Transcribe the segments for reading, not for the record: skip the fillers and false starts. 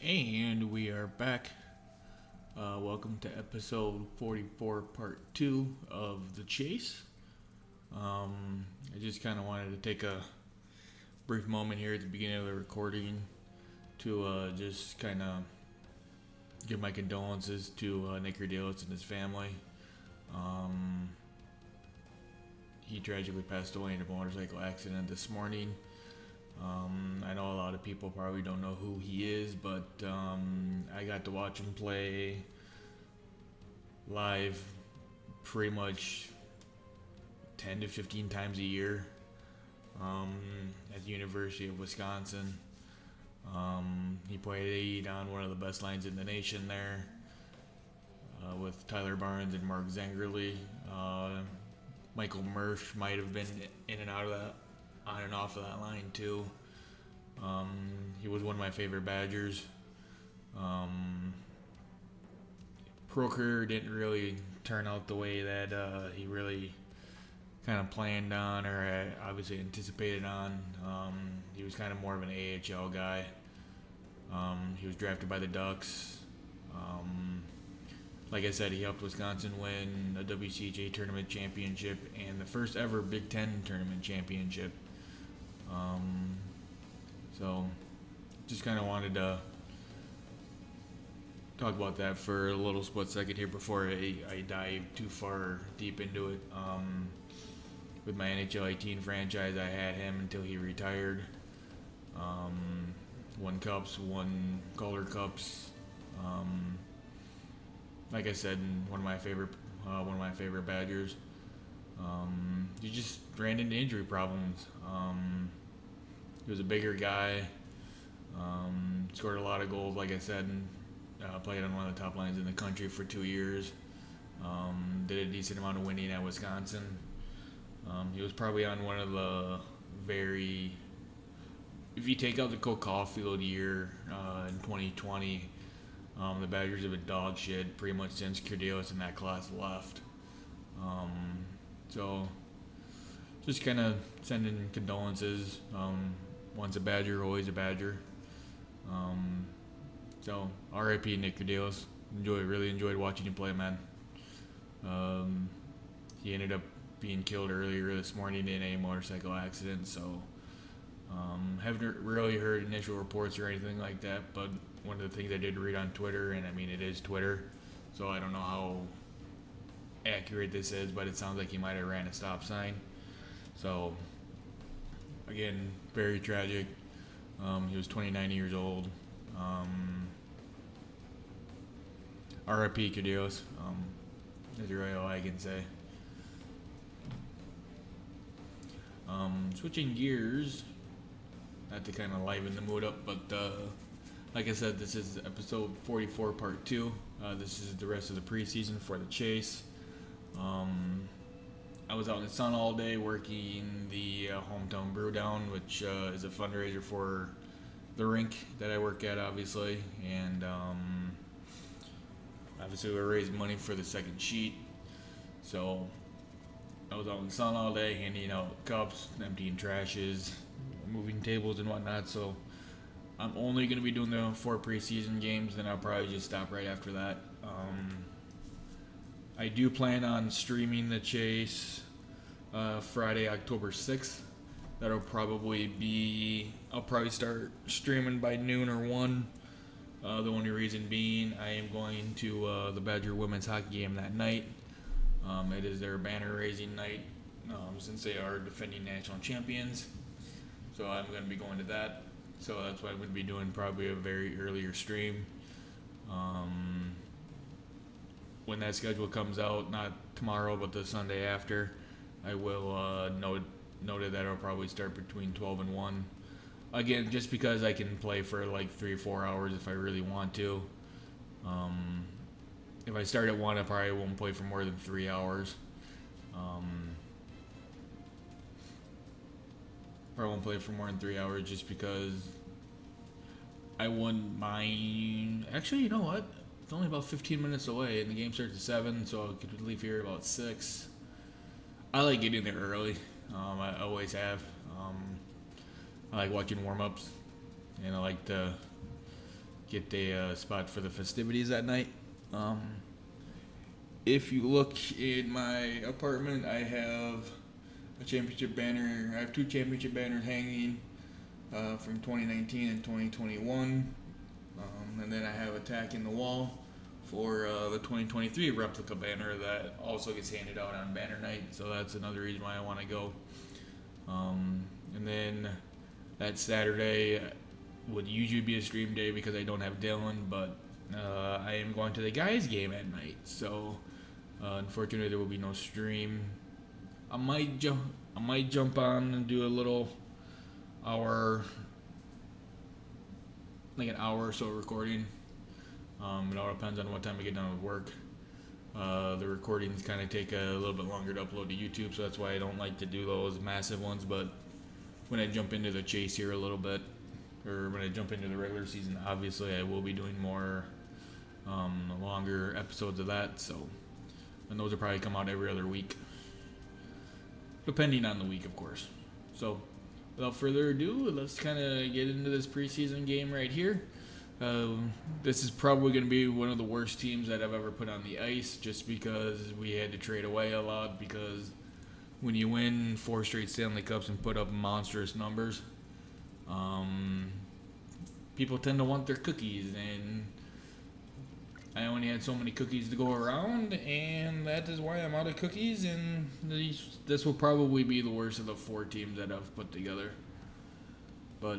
And we are back. Welcome to episode 44, part 2 of The Chase. I just kind of wanted to take a brief moment here at the beginning of the recording to just kind of give my condolences to Nic Kerdiles and his family. He tragically passed away in a motorcycle accident this morning. I know a lot of people probably don't know who he is, but I got to watch him play live pretty much 10 to 15 times a year at the University of Wisconsin. He played on one of the best lines in the nation there with Tyler Barnes and Mark Zengerle. Michael Mersch might have been in and out of that, on and off of that line too. He was one of my favorite Badgers. Pro career didn't really turn out the way that he really kind of planned on or obviously anticipated on. He was kind of more of an AHL guy. He was drafted by the Ducks. Like I said, he helped Wisconsin win a WCHA tournament championship and the first ever Big Ten tournament championship. So just kind of wanted to talk about that for a little split second here before I dive too far deep into it. With my NHL 18 franchise, I had him until he retired. Won cups, won Calder Cups. Like I said, one of my favorite Badgers. He just ran into injury problems. He was a bigger guy. Scored a lot of goals, like I said. Played on one of the top lines in the country for 2 years. Did a decent amount of winning at Wisconsin. He was probably on one of the very... If you take out the Cole Caulfield year in 2020, the Badgers have been dog shit pretty much since Kerdiles and that class left. So, just kind of sending condolences. Once a Badger, always a Badger. So, R.I.P. Nic Kerdiles. Really enjoyed watching him play, man. He ended up being killed earlier this morning in a motorcycle accident, so haven't really heard initial reports or anything like that, but one of the things I did read on Twitter, and I mean it is Twitter, so I don't know how accurate this is, but it sounds like he might have ran a stop sign. So again, very tragic. He was 29 years old. R.I.P. Kerdiles. That's really all I can say. Switching gears, not to kind of liven the mood up, but like I said, this is episode 44, part 2. This is the rest of the preseason for the Chase. I was out in the sun all day working the Hometown Brew Down, which is a fundraiser for the rink that I work at, obviously. And obviously we're raising money for the second sheet. So I was out in the sun all day, handing out cups, emptying trashes, moving tables and whatnot. So I'm only going to be doing the 4 preseason games, then I'll probably just stop right after that. I do plan on streaming the Chase Friday, October 6th. That'll probably be, I'll probably start streaming by noon or 1. The only reason being I am going to the Badger women's hockey game that night. It is their banner raising night since they are defending national champions. So I'm going to be going to that. So that's why I'm going to be doing probably a very earlier stream. When that schedule comes out, not tomorrow but the Sunday after, I will noted that I'll probably start between 12 and 1. Again, just because I can play for like 3 or 4 hours if I really want to. If I start at 1, I probably won't play for more than 3 hours. Probably won't play for more than 3 hours just because I wouldn't mind. Actually, you know what? It's only about 15 minutes away, and the game starts at 7, so I could leave here about 6. I like getting there early. I always have. I like watching warm-ups, and I like to get a spot for the festivities that night. If you look in my apartment, I have a championship banner. I have 2 championship banners hanging from 2019 and 2021. And then I have a tack in the wall for the 2023 replica banner that also gets handed out on banner night. So that's another reason why I want to go. And then that Saturday would usually be a stream day because I don't have Dylan, but I am going to the guys game at night. So unfortunately there will be no stream. I might jump on and do a little hour, like an hour or so recording. It all depends on what time I get done with work. The recordings kind of take a little bit longer to upload to YouTube, so that's why I don't like to do those massive ones. But when I jump into the chase here a little bit, or when I jump into the regular season, obviously I will be doing more longer episodes of that. So, and those will probably come out every other week, depending on the week, of course. So, without further ado, let's kind of get into this preseason game right here. This is probably going to be one of the worst teams that I've ever put on the ice, just because we had to trade away a lot. Because when you win 4 straight Stanley Cups and put up monstrous numbers, people tend to want their cookies, and I only had so many cookies to go around, and that is why I'm out of cookies. And this will probably be the worst of the 4 teams that I've put together. But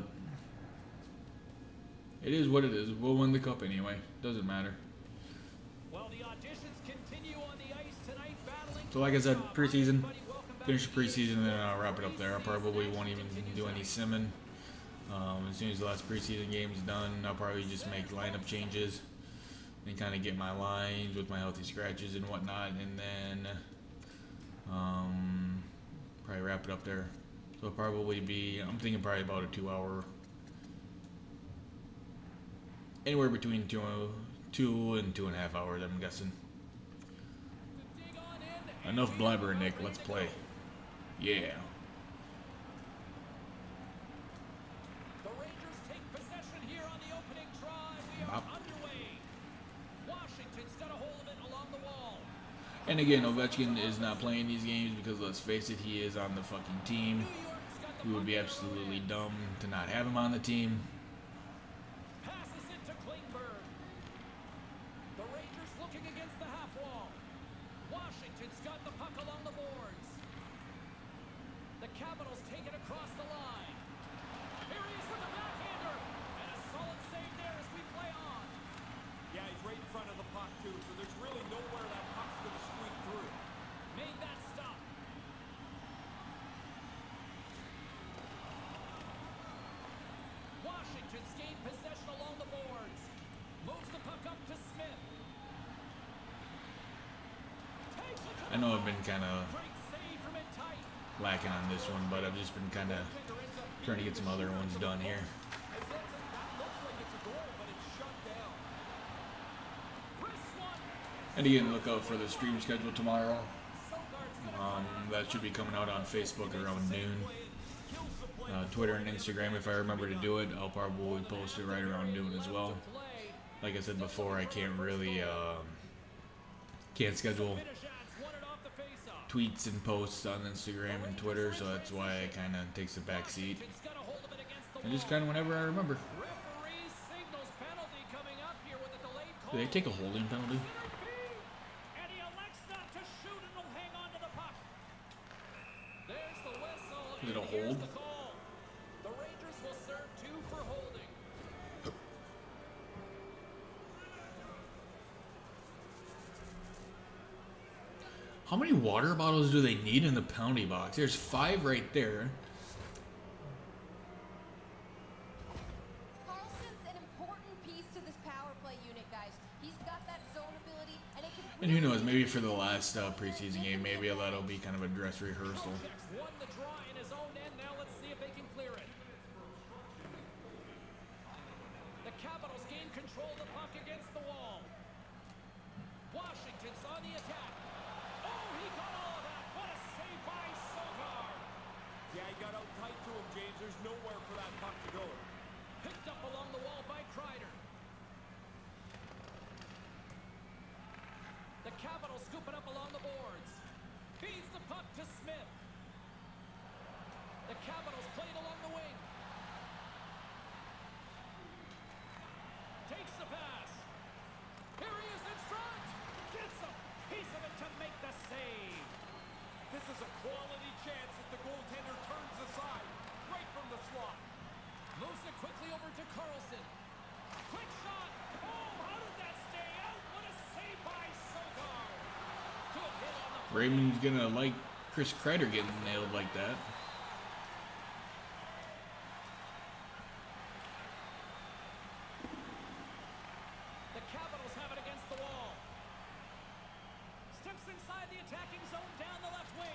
it is what it is. We'll win the cup anyway. Doesn't matter. Well, the auditions continue on the ice tonight, battling. So like I said, preseason. Finish the preseason and then I'll wrap it up there. I probably won't even do any simming. As soon as the last preseason game is done, I'll probably just make lineup changes and kind of get my lines with my healthy scratches and whatnot, and then probably wrap it up there. So it'll probably be, I'm thinking probably about a 2-hour, anywhere between 2 and 2.5 hours, I'm guessing. Enough blabbering, Nick. Let's play. Yeah. The Rangers take possession here on the opening drive. We are underway. Washington's got a hold of it along the wall. And again, Ovechkin is not playing these games because, let's face it, he is on the fucking team. We would be absolutely dumb to not have him on the team. Passes it to Klingberg. The Rangers looking against the half wall. Washington's got the puck along the boards. The Capitals take it across the line. Here he is with the backhander. And a solid save there as we play on. Yeah, he's right in front of the puck, too, so there's really nowhere that puck's going to squeak through. Made that stop. Washington's gained possession along the boards. Moves the puck up to Smith. Takes it to I know I've been kind of great save from it tight. lacking on this one, but I've just been kind of trying to get some other ones done here. That looks like it's a goal, but it's shut down. Chris one. And again, look out for the stream schedule tomorrow. That should be coming out on Facebook around noon. Twitter and Instagram, if I remember to do it, I'll probably post it right around noon as well. Like I said before, I can't really can't schedule tweets and posts on Instagram and Twitter, so that's why it kind of takes a back seat. And just kind of whenever I remember. Do they take a holding penalty? And he elects not to shoot and will hang on to the puck. There's the whistle. Is it a and here's hold? the call. The Rangers will serve 2 for holding. How many water bottles do they need in the penalty box? There's 5 right there. Carlson's an important piece to this power play unit, guys. He's got that zone ability, and it can. And who knows, maybe for the last preseason game, maybe that'll be kind of a dress rehearsal. Won the draw in his own end. Now let's see if they can clear it. The Capitals gain control of the puck against the wall. Washington's on the attack. Oh, he got all of that. What a save by Sokar. Yeah, he got out tight to him, James. There's nowhere for that puck to go. Picked up along the wall by Kreider. scoop it up along the boards. Feeds the puck to Smith. The Capitals play it along the wing. Takes the pass. Here he is in front. Gets a piece of it to make the save. This is a quality chance that the goaltender turns aside right from the slot. Moves it quickly over to Carlson. Quick shot. Oh, how did that stay out? What a save by Sogard. Good hit on the Raymond's gonna like Chris Kreider getting nailed like that. The Capitals have it against the wall. Steps inside the attacking zone down the left wing.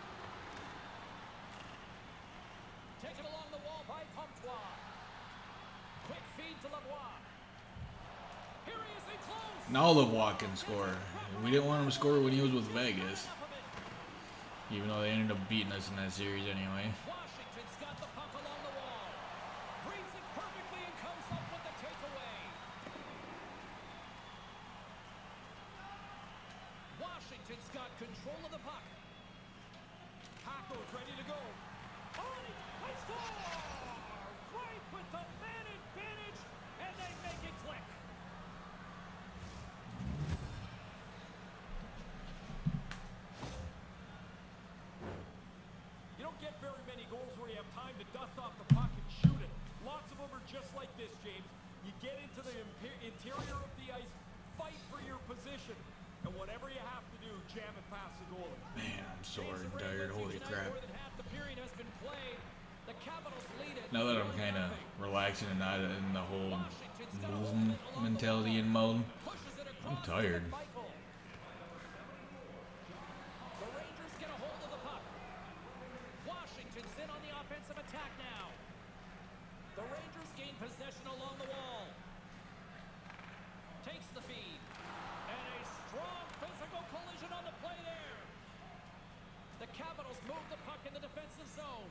Taken along the wall by Comtois. Quick feed to Lavoie. Here he is in close. Now Lavoie can score. We didn't want him to score when he was with Vegas, even though they ended up beating us in that series anyway. Washington's got the puck along the wall. Reads it perfectly and comes up with the takeaway. Washington's got control of the puck. Paco's ready to go. On it, let's go! Right with the man advantage, and they make it click. You don't get very many goals where you have time to dust off the puck and shoot it. Lots of them are just like this, James. You get into the interior of the ice, fight for your position, and whatever you have to do, jam it past the goalie. Man, I'm sore and tired. Holy crap. More than half the period has been played. The Capitals lead it. Now that I'm kind of relaxing and not in the whole movement mentality in mode, I'm tired. The Rangers get a hold of the puck. Washington's in on the offensive attack now. The Rangers gain possession along the wall. Takes the feed. And a strong physical collision on the play there. The Capitals move the puck in the defensive zone.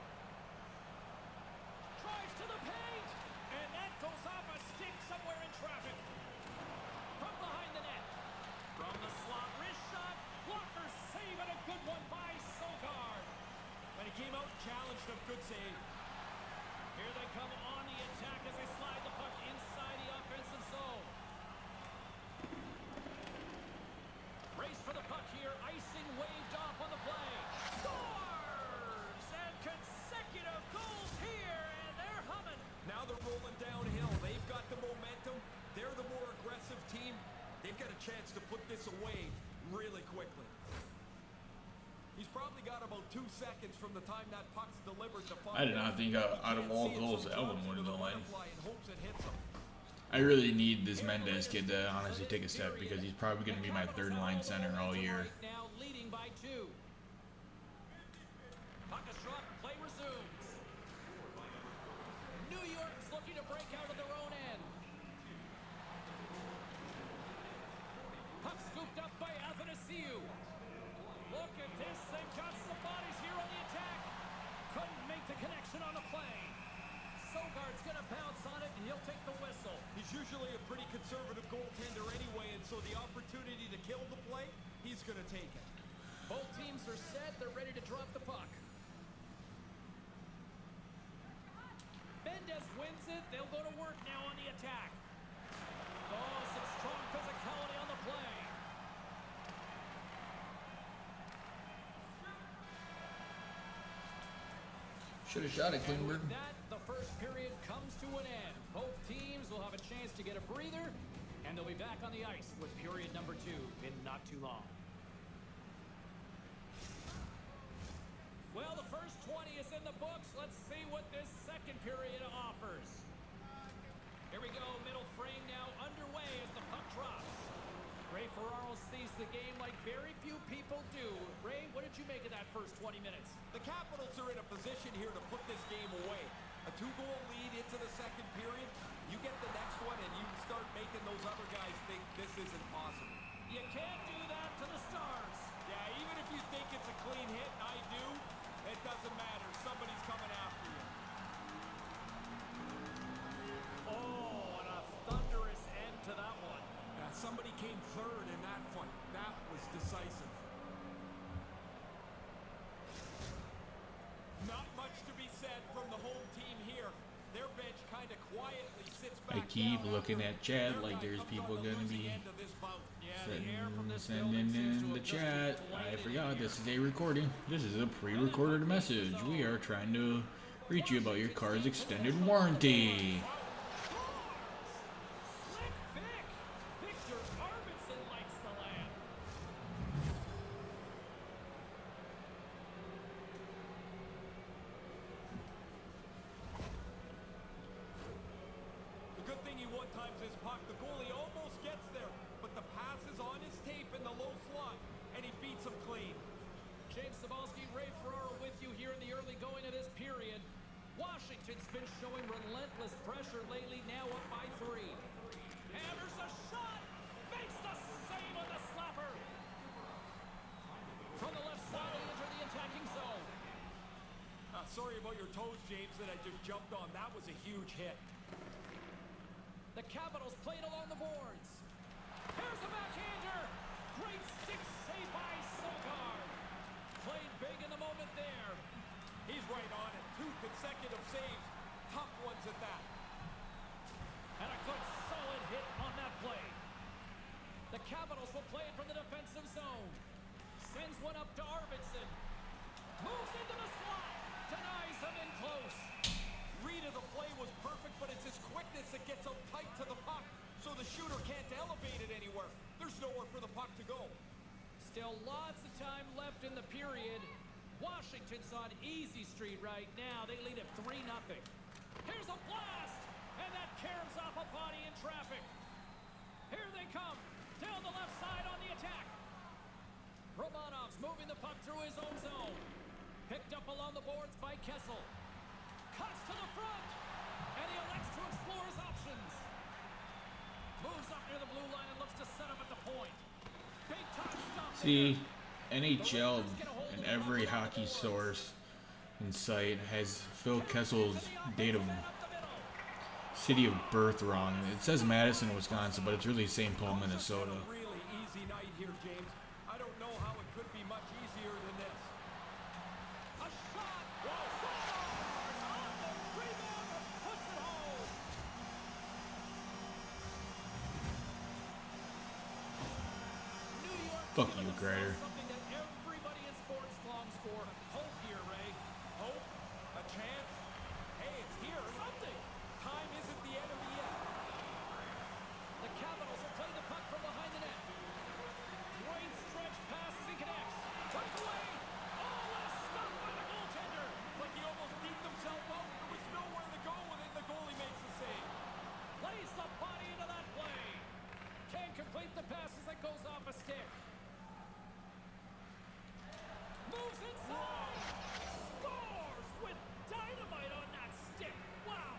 Drives to the paint. And that goes off a stick somewhere in traffic. From behind the net. From the slot, wrist shot. Blocker save and a good one by Sogard. When he came out and challenged him, good save. Here they come on the attack as they slide the puck inside the offensive zone. Race for the puck here. Icing waved off on the play. Scores! And consecutive goals here, and they're humming. Now they're rolling downhill. They've got the momentum. They're the more aggressive team. They've got a chance to put this away really quickly. He's probably got about 2 seconds from the time that puck's delivered to I did not think out of all goals that Elvin would have done. in hopes it hits him. I really need this Mendez kid to honestly take a step because he's probably going to be my third line center all year. Right now leading by 2. Puck is dropped, play resumes. New York's looking to break out of their own end. Puck scooped up by Athanasiou. Look at this, they've got some bodies here on the attack. Couldn't make the connection on the play. Sogard's gonna bounce on it and he'll take the whistle. He's usually a pretty conservative goaltender anyway, and so the opportunity to kill the play, he's going to take it. Both teams are set, they're ready to drop the puck. Mendez wins it, they'll go to work now on the attack. Oh, some strong physicality on the play. Should have shot it, Klingberg. With that, the first period comes to an end. Both teams will have a chance to get a breather, and they'll be back on the ice with period number 2 in not too long. Well, the first 20 is in the books. Let's see what this second period offers. Here we go, middle frame now underway as the puck drops. Ray Ferraro sees the game like very few people do. Ray, what did you make of that first 20 minutes? The Capitals are in a position here to put this game away. A 2-goal lead into the second period. You get the next one and you start making those other guys think this isn't possible. You can't do that to the Stars. Yeah, even if you think it's a clean hit, I do, it doesn't matter. Somebody's coming after you. Oh, and a thunderous end to that one. Somebody came third in that fight. That was decisive. Not much to be said from the home team here. Their bench kind of quietly sits back. I keep down looking after at chat their like guy there's comes people on the gonna losing be end of this bout. sending in the chat. I forgot this is a recording. This is a pre-recorded message. We are trying to reach you about your car's extended warranty. Slick Vic. Victor Arvidsson likes the land. The good thing he one-times his puck. The goalie almost gets there, but the pass is on his tape in the low slot, and he beats him clean. James Cybulski, Ray Ferraro with you here in the early going of this period. Washington's been showing relentless pressure lately, now up by 3. Hammers a shot, makes the save on the slapper. From the left side, they enter the attacking zone. Sorry about your toes, James, that I just jumped on. That was a huge hit. The Capitals played along the boards. Here's a backhander. Great stick save by Sokar. Played big in the moment there. He's right on it. 2 consecutive saves. Tough ones at that. And a good solid hit on that play. The Capitals will play it from the defensive zone. Sends one up to Arvidsson. Moves into the slot. Denies him in close. Read of the play was perfect, but it's his quickness that gets out tight to the puck, so the shooter can't elevate it anywhere. There's nowhere for the puck to go. Still lots of time left in the period. Washington's on easy street right now. They lead at 3-0. Here's a blast, and that caroms off a body in traffic. Here they come, down the left side on the attack. Romanov's moving the puck through his own zone. Picked up along the boards by Kessel. Cuts to the front, and he elects to explore his options. Moves up near the blue line and looks to set up at the point. Big time stop. See, NHL and every hockey source in sight has Phil Kessel's date of city of birth wrong. It says Madison, Wisconsin, but it's really St. Paul, Minnesota. Really easy night here, James. I don't know how it could be much easier than this. A shot. Scores on the rebound and puts it home. New York. Fuck you, Greider. Something that everybody in sports longs for. Hope here, Ray. Hope? A chance? Hey, it's here. Something. Time isn't the enemy yet. The Capitals will play the puck from behind the net. Great stretch pass as he connects. Took away. Oh, what a stop by the goaltender. It's like he almost beat himself up. There was nowhere to go with it, and the goalie makes the save. Lays the body into that play. Can't complete the pass as it goes off a stick. Moves inside. Scores with dynamite on that stick. Wow.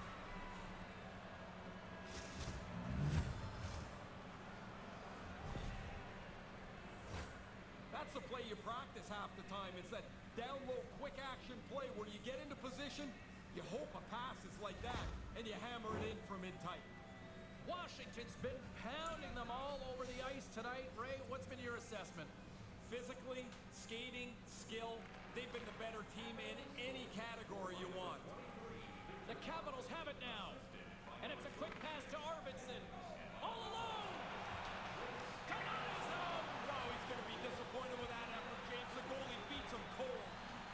That's the play you practice half the time. It's that down low, quick action play where you get into position, you hope a pass is like that, and you hammer it in from in tight. Washington's been pounding them all over the ice tonight. Ray, what's been your assessment? Physically, skating, skill, they've been the better team in any category you want. The Capitals have it now. And it's a quick pass to Arvidsson. All alone. Denies him. Wow, he's going to be disappointed with that effort, James. The goalie beats him cold.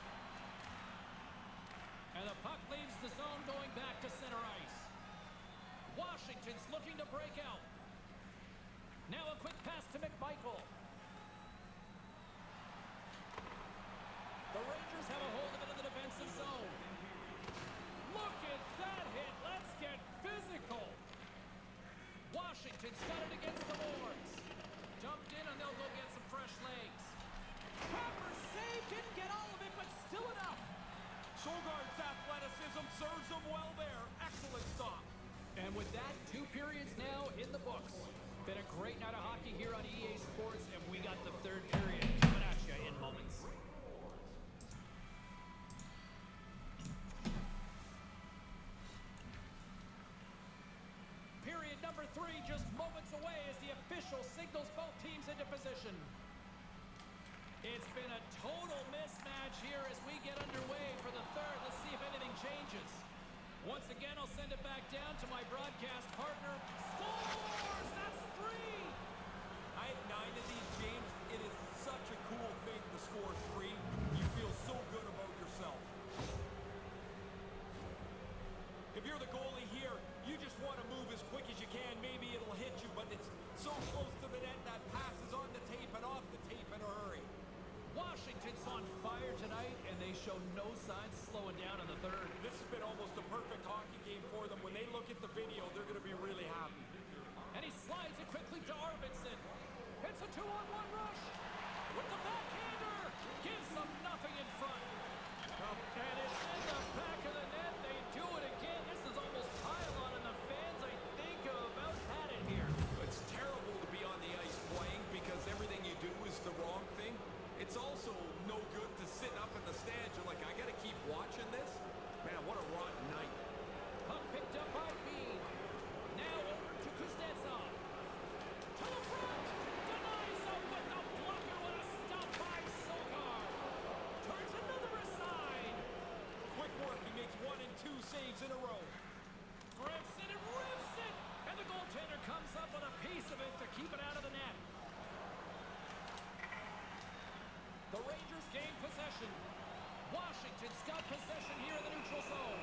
And the puck leaves the zone going back to center ice. Washington's looking to break out. Now a quick pass to McMichael. The Rangers have a hold of it in the defensive zone. Look at that hit. Let's get physical. Washington's got it against the boards. Dumped in and they'll go get some fresh legs. Proper save. Didn't get all of it, but still enough. Sogaard's athleticism serves him well there. Excellent stop. And with that, 2 periods now in the books. Been a great night of hockey here on EA Sports, and we got the 3rd period coming at you in moments. Period number 3 just moments away as the official signals both teams into position. It's been a total mismatch here as we get underway for the third. Let's see if anything changes. Once again, I'll send it back down to my broadcast partner. Scores! That's 3! I had 9 of these games. It is such a cool thing to score 3. You feel so good about yourself. If you're the goalie here, you just want to move as quick as you can. Maybe it'll hit you, but it's so close to the net that pass is on the tape and off the tape in a hurry. Washington's on fire tonight, and they show no signs of slowing down in the third. This has been almost a perfect hockey game for them. When they look at the video, they're going to be really happy. And he slides it quickly to Arvidsson. It's a 2-on-1 rush with the backhander. Gives them nothing in front. And it's in the back of the net. They do it again. This is almost pile-on, and the fans, I think, have about had it here. It's terrible to be on the ice playing because everything you do is the wrong thing. It's also no good to sit up in the stands. You're like, I got to keep watching this? Man, what a rotten night. Puck picked up by Bean. Now over to Kuznetsov. To the front. Denies him with the blocker. What a stop by Sokar. Turns another aside. Quick work. He makes 1 and 2 saves in a row. Grips it and rips it. And the goaltender comes up with a piece of it to keep it out of the net. The Rangers gain possession. Washington's got possession here in the neutral zone.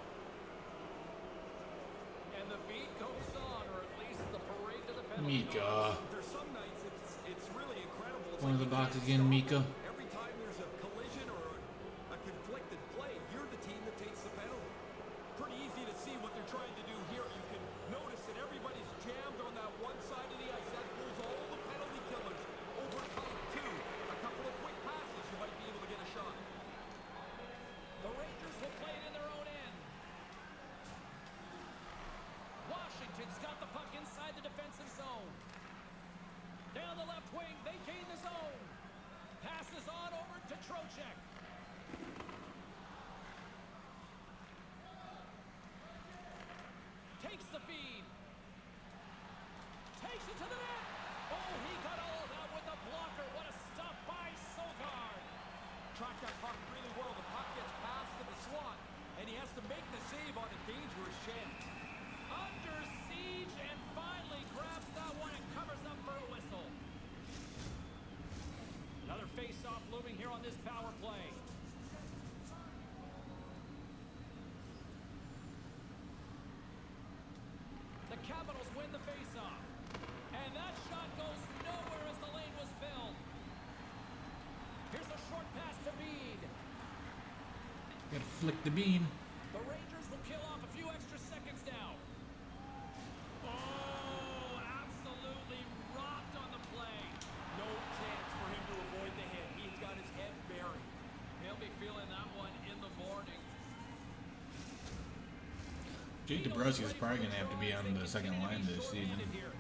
And the beat goes on, or at least the parade to the penalty. Mika. There's some nights it's really incredible. It's One of like the you box can't again, stop. Mika. Every time there's a collision or a conflicted play, you're the team that takes the penalty. Pretty easy to see what they're trying to do here. You can notice that everybody's jammed on that one side of the ice. That pulls all the penalty killers over to pipe 2. A couple of quick passes, you might be able to get a shot. The Rangers will play it in their own end. Washington's got the puck inside the defensive zone. Down the left wing, they gain the zone. Passes on over to Trocheck. Takes the feed. Takes it to the net. Oh, he got all of that with the blocker. What a stop by Sokar. Track that puck really well. The puck gets passed to the slot, and he has to make the save on a dangerous chance. Under siege and finally grabs that one and covers up for a whistle. Another face-off looming here on this power play. The Capitals win the face-off. And that shot goes nowhere as the lane was filled. Here's a short pass to Meade. Gotta flick the bean. The Rangers will kill off a few extra seconds now. Oh, absolutely rocked on the play. No chance for him to avoid the hit. He's got his head buried. He'll be feeling that one in the morning. Jake DeBrusk is probably going to have to be on the second line this season.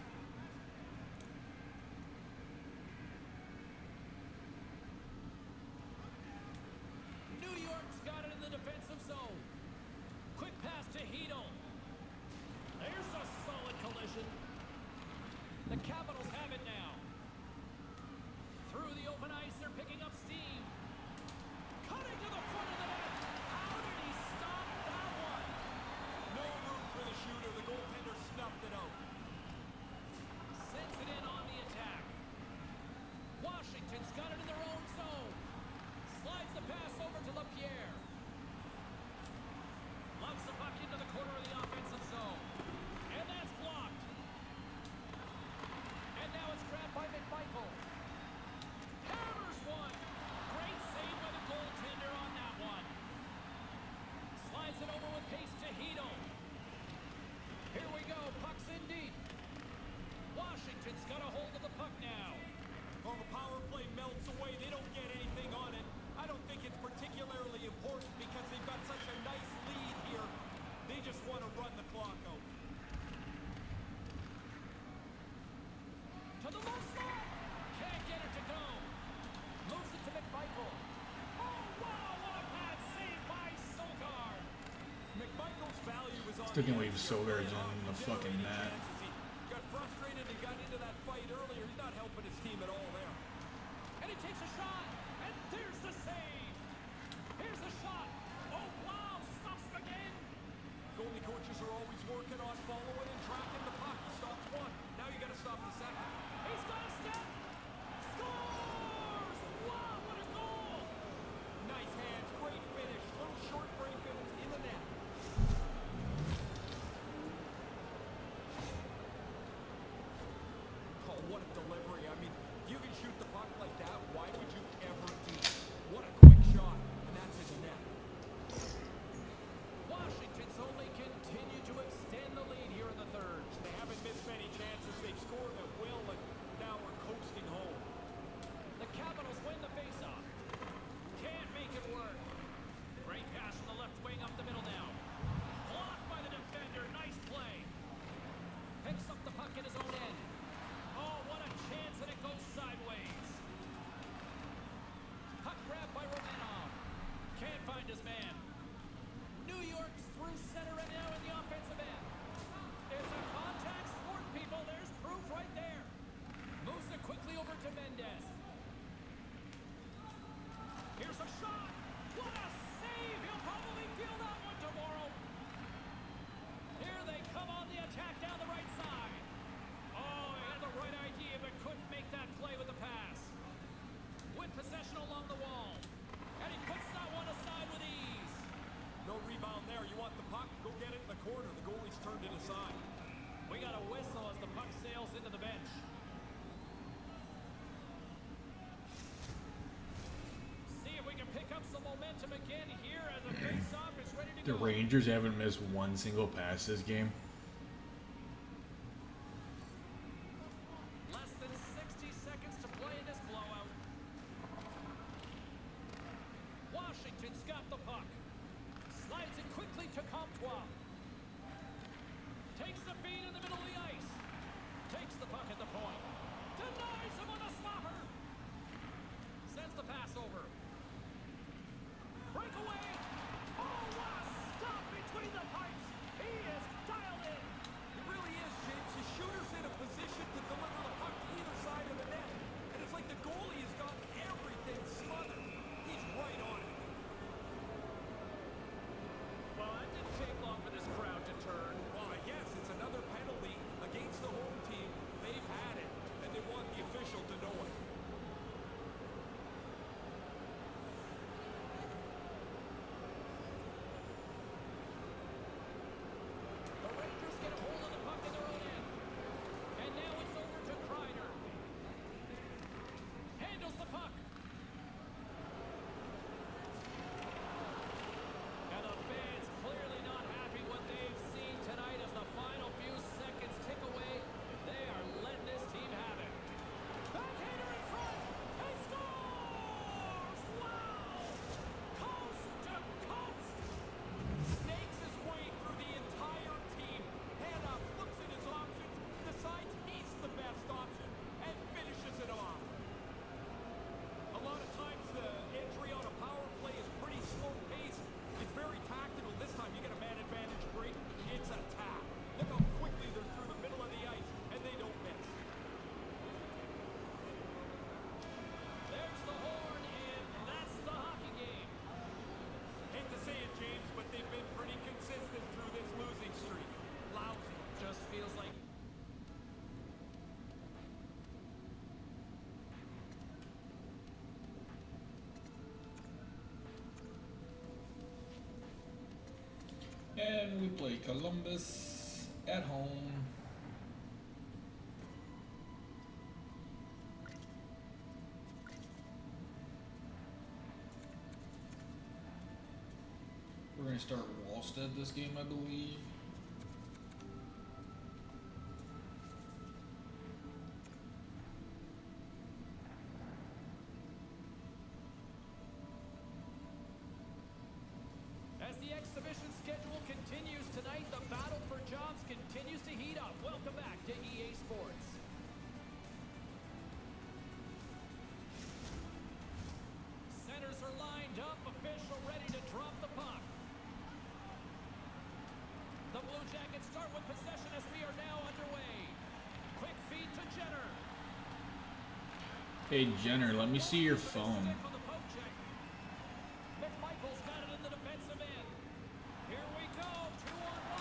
New York's got it in the defensive zone. Quick pass to Hedel. There's a solid collision. The Capitals have it now. Through the open ice, they're picking up steam. Cutting to the front of the net. How did he stop that one? No room for the shooter. The goaltender snuffed it out. Sends it in on the attack. Washington's got it in their own zone. Slides the pass over to LaPierre. Loves the puck into the corner of the offensive zone. And that's blocked. And now it's grabbed by McMichael. Hammers one. Great save by the goaltender on that one. Slides it over with pace to Hedel. Here we go. Puck's in deep. Washington's got a hold of the puck now. Well, the power play melts away. They don't get anything on it. I don't think it's particularly important because they've got such a nice lead here. They just want to run the clock out. To the low slot. Can't get it to go. Moves it to McMichael. Oh, wow. What a bad save by Sokar. McMichael's value is on. Still can't believe Sogar's on the fucking net. He got frustrated and got into that fight earlier. He's not helping his team at all there. And he takes a shot. And there's the save. Here's a shot. Oh, wow. Stops him again. Goalie coaches are always working on following and tracking the puck. He stops one. Now you got to stop the second. He's got a step. Scores! Wow, what a goal. Nice hands, great finish. Little short break and it's in the net. Oh, what a delivery. I mean, if you can shoot the puck like that, why would you ever do it? What a quick shot, and that's in the net. Washington's only continue to extend the lead here in the third. They haven't missed many chances. They've scored at will, and now we're coasting home. The Capitals win the faceoff. Can't make it work. Great pass from the left wing up the middle now. Blocked by the defender. Nice play. Picks up the puck in his own end. Oh, what a chance, and it goes sideways. Puck grabbed by Romanov. Can't find his man. New York's through center and now in the offensive end. It's a contact sport, people. There's proof right there. Moves it quickly over to Mendez. Here's a shot. What a save. He'll probably feel that one tomorrow. Here they come on the attack down the right side. Oh, he had the right idea, but couldn't make that play with the pass. With possession along the wall. And he puts that one aside with ease. No rebound there. You want the puck? Go get it in the corner. The goalie's turned it aside. We got a whistle as the puck sails into the bench. See if we can pick up some momentum again here as the face-off is ready to The go. Rangers haven't missed one single pass this game. Less than 60 seconds to play in this blowout. Washington's got the puck. Slides it quickly to Comtois. Takes the feed in the middle of the ice. Takes the puck at the point. Denies him on a slapper. Sends the pass over. Breakaway. Oh, what a stop between the pipes. He is dialed in. He really is, James. The shooter's in a position to deliver the puck to either side of the net. And it's like the goalie has got everything smothered. He's right on it. Well, it didn't take long for this crowd to turn. Well, I guess it's another penalty against the home team. They've had it, and they want the official to know it. The Rangers get a hold of the puck in their own end. And now it's over to Kreider. Handles the puck. And the fans clearly not happy what they've seen tonight as the final few seconds tick away. They are letting this team have it. Backhander in front. He scores! Wow! Coast to coast. Snakes his way through the entire team. Head up, looks at his options, decides he's the best option, and finishes it off. A lot of times the entry on a power play is pretty slow paced. It's very tactical. This time you get a man advantage break. It's a tap. Look how quickly they're through the middle of the ice, and they don't miss. There's the horn, and that's the hockey game. Hate to say it, James, but they've been pretty consistent through this losing streak. Lousy. Just feels like And we play Columbus at home. We're going to start Wallstead this game, I believe. as the exhibition schedule continues tonight, the battle for jobs continues to heat up. Welcome back to EA Sports. Centers are lined up, official ready to drop the puck. The Blue Jackets start with possession as we are now underway. Quick feed to Jenner. Hey Jenner, let me see your phone. McMichael's got it in the defensive end. Here we go, 2-on-1.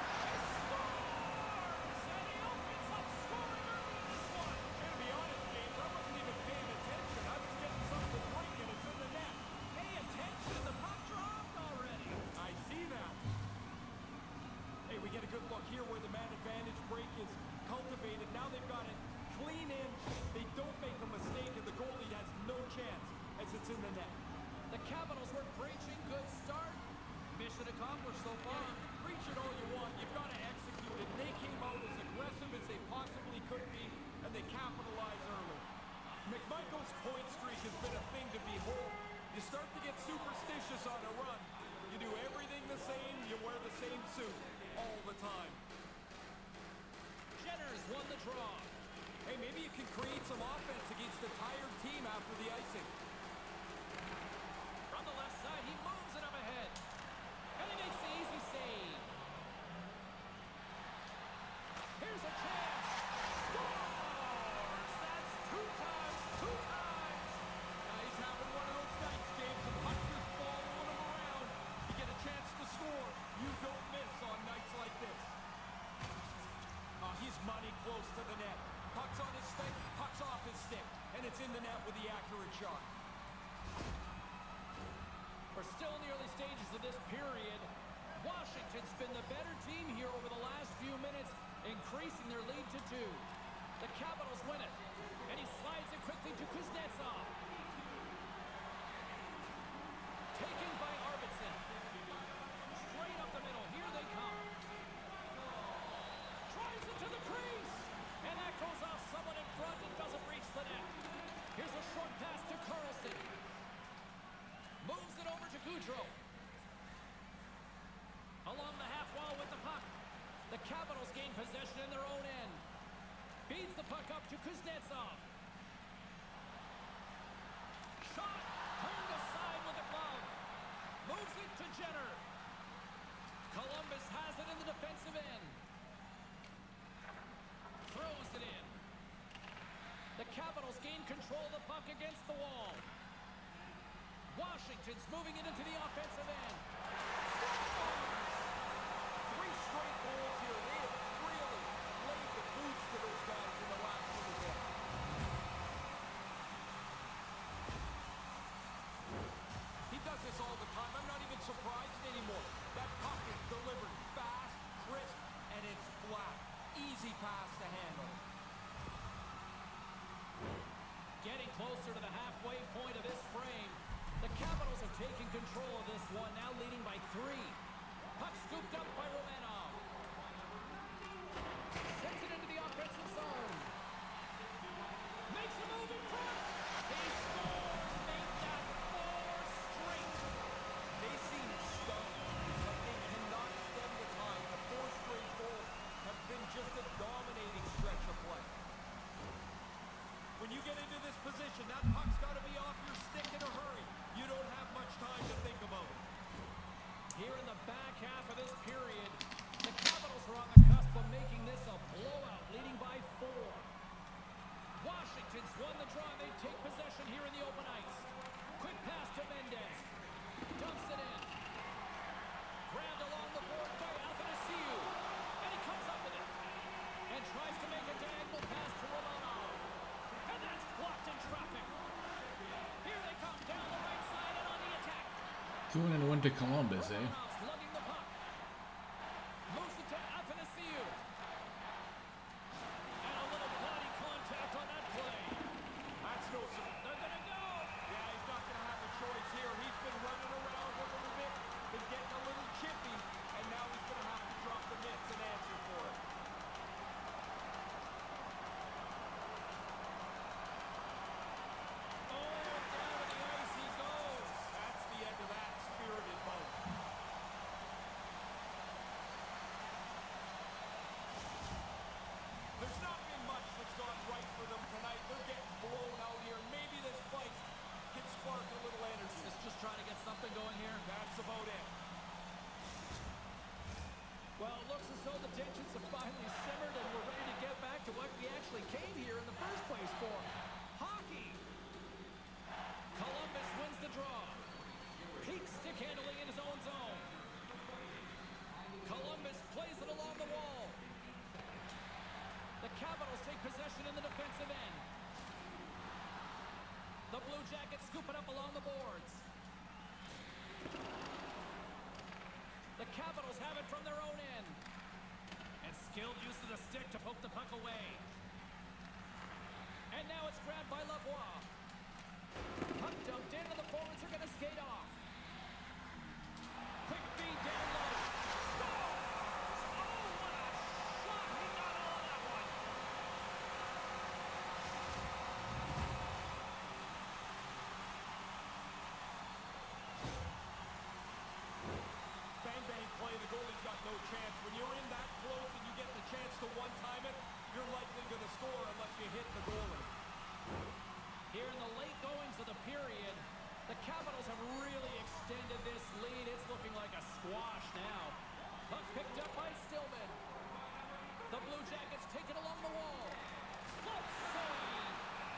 And he opens up scoring early in this one. And to be honest, James, I wasn't even paying attention. I was getting something to drink, and it's in the net. Pay attention, the puck dropped already. I see that. Hey, we get a good look here where the man advantage break is cultivated. Now they've got it clean in. They don't make a mistake, and the goalie has no chance as it's in the net. The Capitals were preaching good start. Mission accomplished so far. Preach it all you want. You've got to execute it. They came out as aggressive as they possibly could be, and they capitalized early. McMichael's point streak has been a thing to behold. You start to get superstitious on a run. You do everything the same. You wear the same suit all the time. Jenner's won the draw. Hey, maybe you can create some offense against a tired team after the icing. From the left side, he moves it up ahead. And he makes the easy save. Here's a chance. Scores! That's two times. Now he's having one of those nights, James. The puck just following him around. You get a chance to score. You don't miss on nights like this. He's money close to the net. Puck's on his stick, puck's off his stick, and it's in the net with the accurate shot. We're still in the early stages of this period. Washington's been the better team here over the last few minutes, increasing their lead to 2. The Capitals win it, and he slides it quickly to Kuznetsov. Taken by Arvidsson. Straight up the middle, here they come. Tries it to the crease, and that goes off someone in front and doesn't reach the net. Here's a short pass to Carlson. Moves it over to Goudreau. Along the half wall with the puck. The Capitals gain possession in their own end. Feeds the puck up to Kuznetsov. Shot turned aside with a glove. Moves it to Jenner. Columbus has it in the defensive end. Throws it in. The Capitals gain control of the puck against the wall. Washington's moving it into the offensive end. 3 straight goals here. They have really laid the boots to those guys in the last little bit. He does this all the time. I'm not even surprised anymore. That puck is delivered fast, crisp, and it's flat. Easy pass to handle. Getting closer to the halfway point of this frame. The Capitals are taking control of this one, now leading by 3. Puck scooped up by Romanov. Sends it into the offensive zone. Makes a move in front. He scores. Made that 4 straight. They seem stunned, but they cannot stem the tide. The 4 straight goals have been just a dominating stretch of play. When you get into this position, that puck's got to be off your stick in a hurry. You don't have much time to think about it. Here in the back half of this period, the Capitals are on the cusp of making this a blowout, leading by 4. Washington's won the draw. They take possession here in the open ice. Quick pass to Mendez. Dumps it in. Grabbed along the board by Athanasiou. And he comes up with it. And tries to make a diagonal pass to Romanov. And that's blocked in traffic. Here they come down the right side and on the attack. 2-1 to Columbus, eh? Lugging the puck. Moves it to Athanasiou. And a little body contact on that play. That's no sign. They're gonna go. Yeah, he's not going to have a choice here. He's been running around a little bit, been getting a little chippy, and now he's going to have to drop the mitts and answer for it. Oh, down to the ice he goes. That's the end of that spirited bout. possession in the defensive end. The Blue Jackets scoop it up along the boards. The Capitals have it from their own end. And skilled use of the stick to poke the puck away. And now it's grabbed by Lavoie. Puck dumped in and the forwards are going to skate off. Quick feed down low. Scores! Oh, what a shot! He got all of that one. Bang, bang play. The goalie's got no chance. When you're in that close and you get the chance to one-time it, you're likely going to score unless you hit the goalie. Here in the late goings of the period, the Capitals have really extended this lead. It's looking like a squash now. Puck picked up by Stillman. The Blue Jackets take it along the wall. Glove save!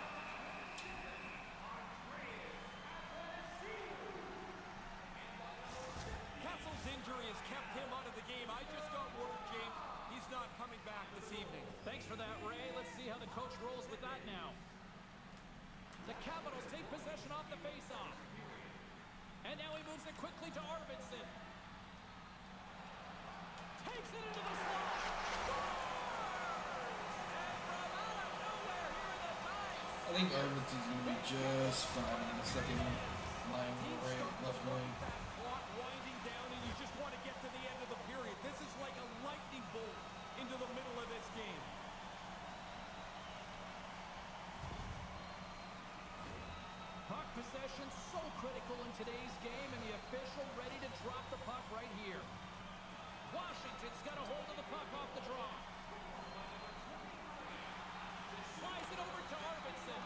Kessel's injury has kept him out of the game. I just got word, James, he's not coming back this evening. Thanks for that, Ray. Let's see how the coach rolls with that now. The Capitals take possession off the faceoff. And now he moves it quickly to Arvidsson. Takes it into the slot. Scores! And from out of nowhere, here are the Knights. I think Arvidsson's going to be just fine in the second line, right, left wing. That clock winding down, and you just want to get to the end of the period. This is like a lightning bolt into the middle of this game. Puck possession so critical in today's game, and the official ready to drop the puck right here. Washington's got a hold of the puck off the draw. Slides it over to Arvidsson.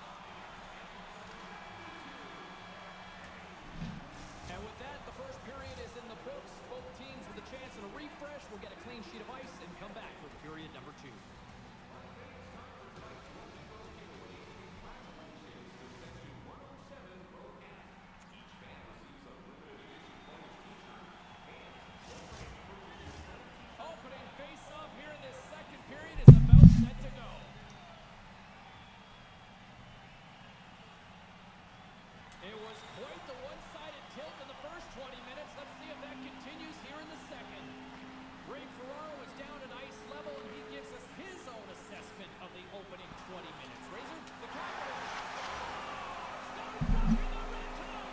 And with that, the first period is in the books. Both teams with a chance at a refresh will get a clean sheet of ice and come back with period number 2. Opening face-off here in this second period is about set to go. It was quite the one-sided tilt in the first 20 minutes. Let's see if that continues here in the second. Ray Ferraro is down at ice level, and he gives us his own assessment of the opening 20 minutes. Razor, the Capitals start knocking the red tonight.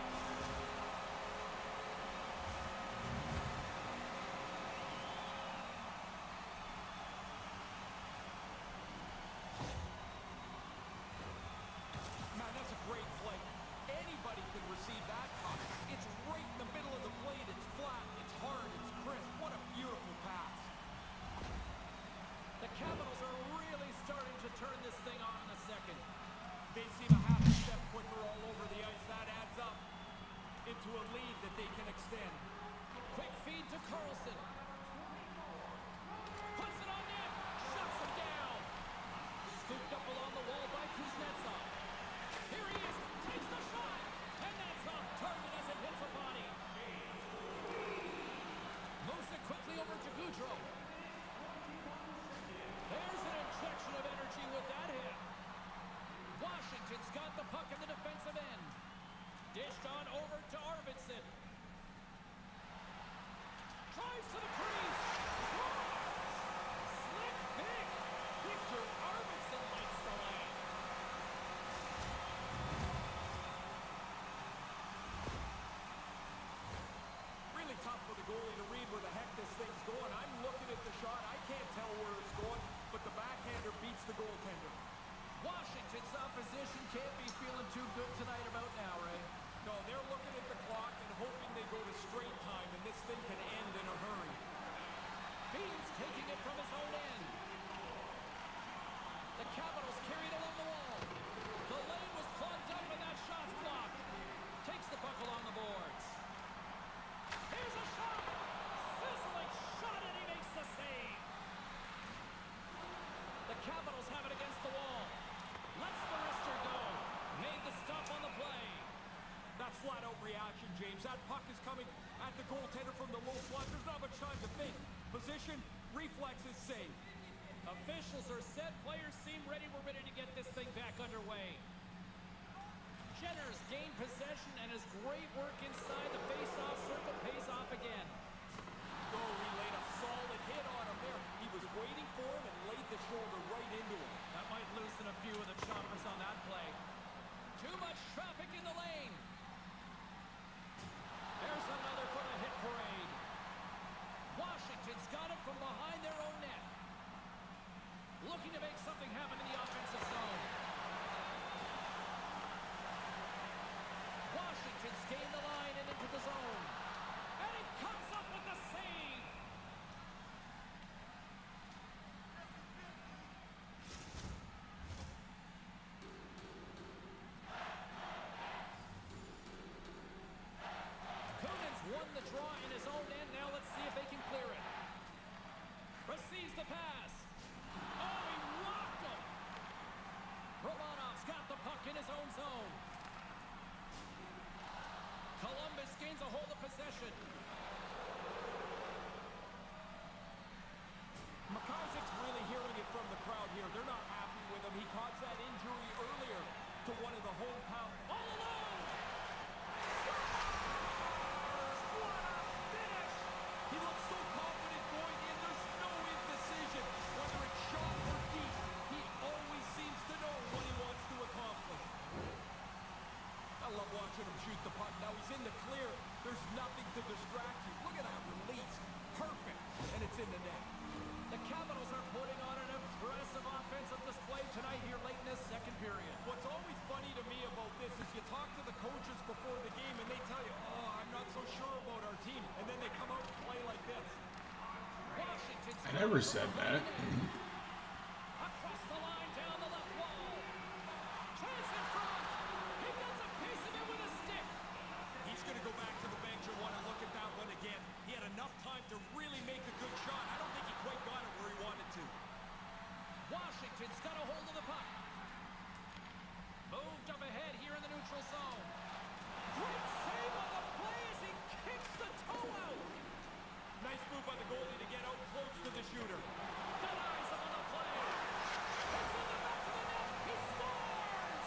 Man, that's a great play. Anybody can receive that puck. It's right in the middle of the blade. It's flat, it's hard, it's crisp. What a beautiful pass. The Capitals are really starting to turn this thing on in the second. They seem a half a step quicker all over the ice. That adds up into a lead that they can extend. Quick feed to Carlson. Puts it on net. Shuts him down. Scooped up along the wall by Kuznetsov. Here he is. Takes the shot. And that's off target as it hits a body. Moves it quickly over to Goudreau. There's an injection of energy with that hit. Washington's got the puck in the defensive end. Dished on over to Arvidsson. Drives to the crease. Scores! Slick big. Victor Arvidsson lights the land. Really tough for the goalie to read where the heck this thing's going. I'm looking at the shot. I can't tell where it's going, but the backhander beats the goaltender. Washington's opposition can't be feeling too good tonight about now, Ray. No, they're looking at the clock and hoping they go to straight time, and this thing can end in a hurry. Beans taking it from his own end. The Capitals carried along the wall. The lane was plugged up and that shot's blocked. Takes the puck along the boards. Here's a shot! Sizzling shot, and he makes the save. The Capitals have it against the wall. Lets the wrister go. Made the stop on the play. That's flat-out reaction, James. That puck is coming at the goaltender from the low slot. There's not much time to think. Position, reflexes, save. Official officials are set. Players seem ready. We're ready to get this thing back underway. Jenner's gained possession, and his great work inside the face-off circle pays off again. Oh, he laid a solid hit on him there. He was waiting for him and laid the shoulder right into him. That might loosen a few of the choppers on that play. Too much traffic in the lane. There's another for the hit parade. Washington's got it from behind their own net. Looking to make something happen in the offensive zone. Washington's gained the line and into the zone. And he comes up with the save. Kunin's won the draw in his own end. Now let's see if they can clear it. Receives the pass. Oh, he rocked him. Romanov's got the puck in his own zone. Columbus gains a hold of possession. McIsaac's really hearing it from the crowd here. They're not happy with him. He caused that injury earlier to one of the hometown. All alone. What a finish. He looks so confident going in. There's no indecision. Whether it's short or deep, he always seems to know what he wants to accomplish. I love watching him shoot the puck. Now he's in the clear. There's nothing to distract you. Look at that release. Perfect. And it's in the net. The Capitals are putting on an impressive offensive display tonight here late in this second period. What's always funny to me about this is you talk to the coaches before the game and they tell you, oh, I'm not so sure about our team. And then they come out and play like this. Washington's I never said that. across the line down the left wall. Chance in front. He gets a piece of it with a stick. He's going to go back to the bench and want to look at that one again. He had enough time to really make a good shot. I don't think he quite got it where he wanted to. Washington's got a hold of the puck. Moved up ahead here in the neutral zone. Great save on the play as he kicks the toe out. Nice move by the goalie to get out close to the shooter. Denies him on the play. It's in the back of the net. He scores.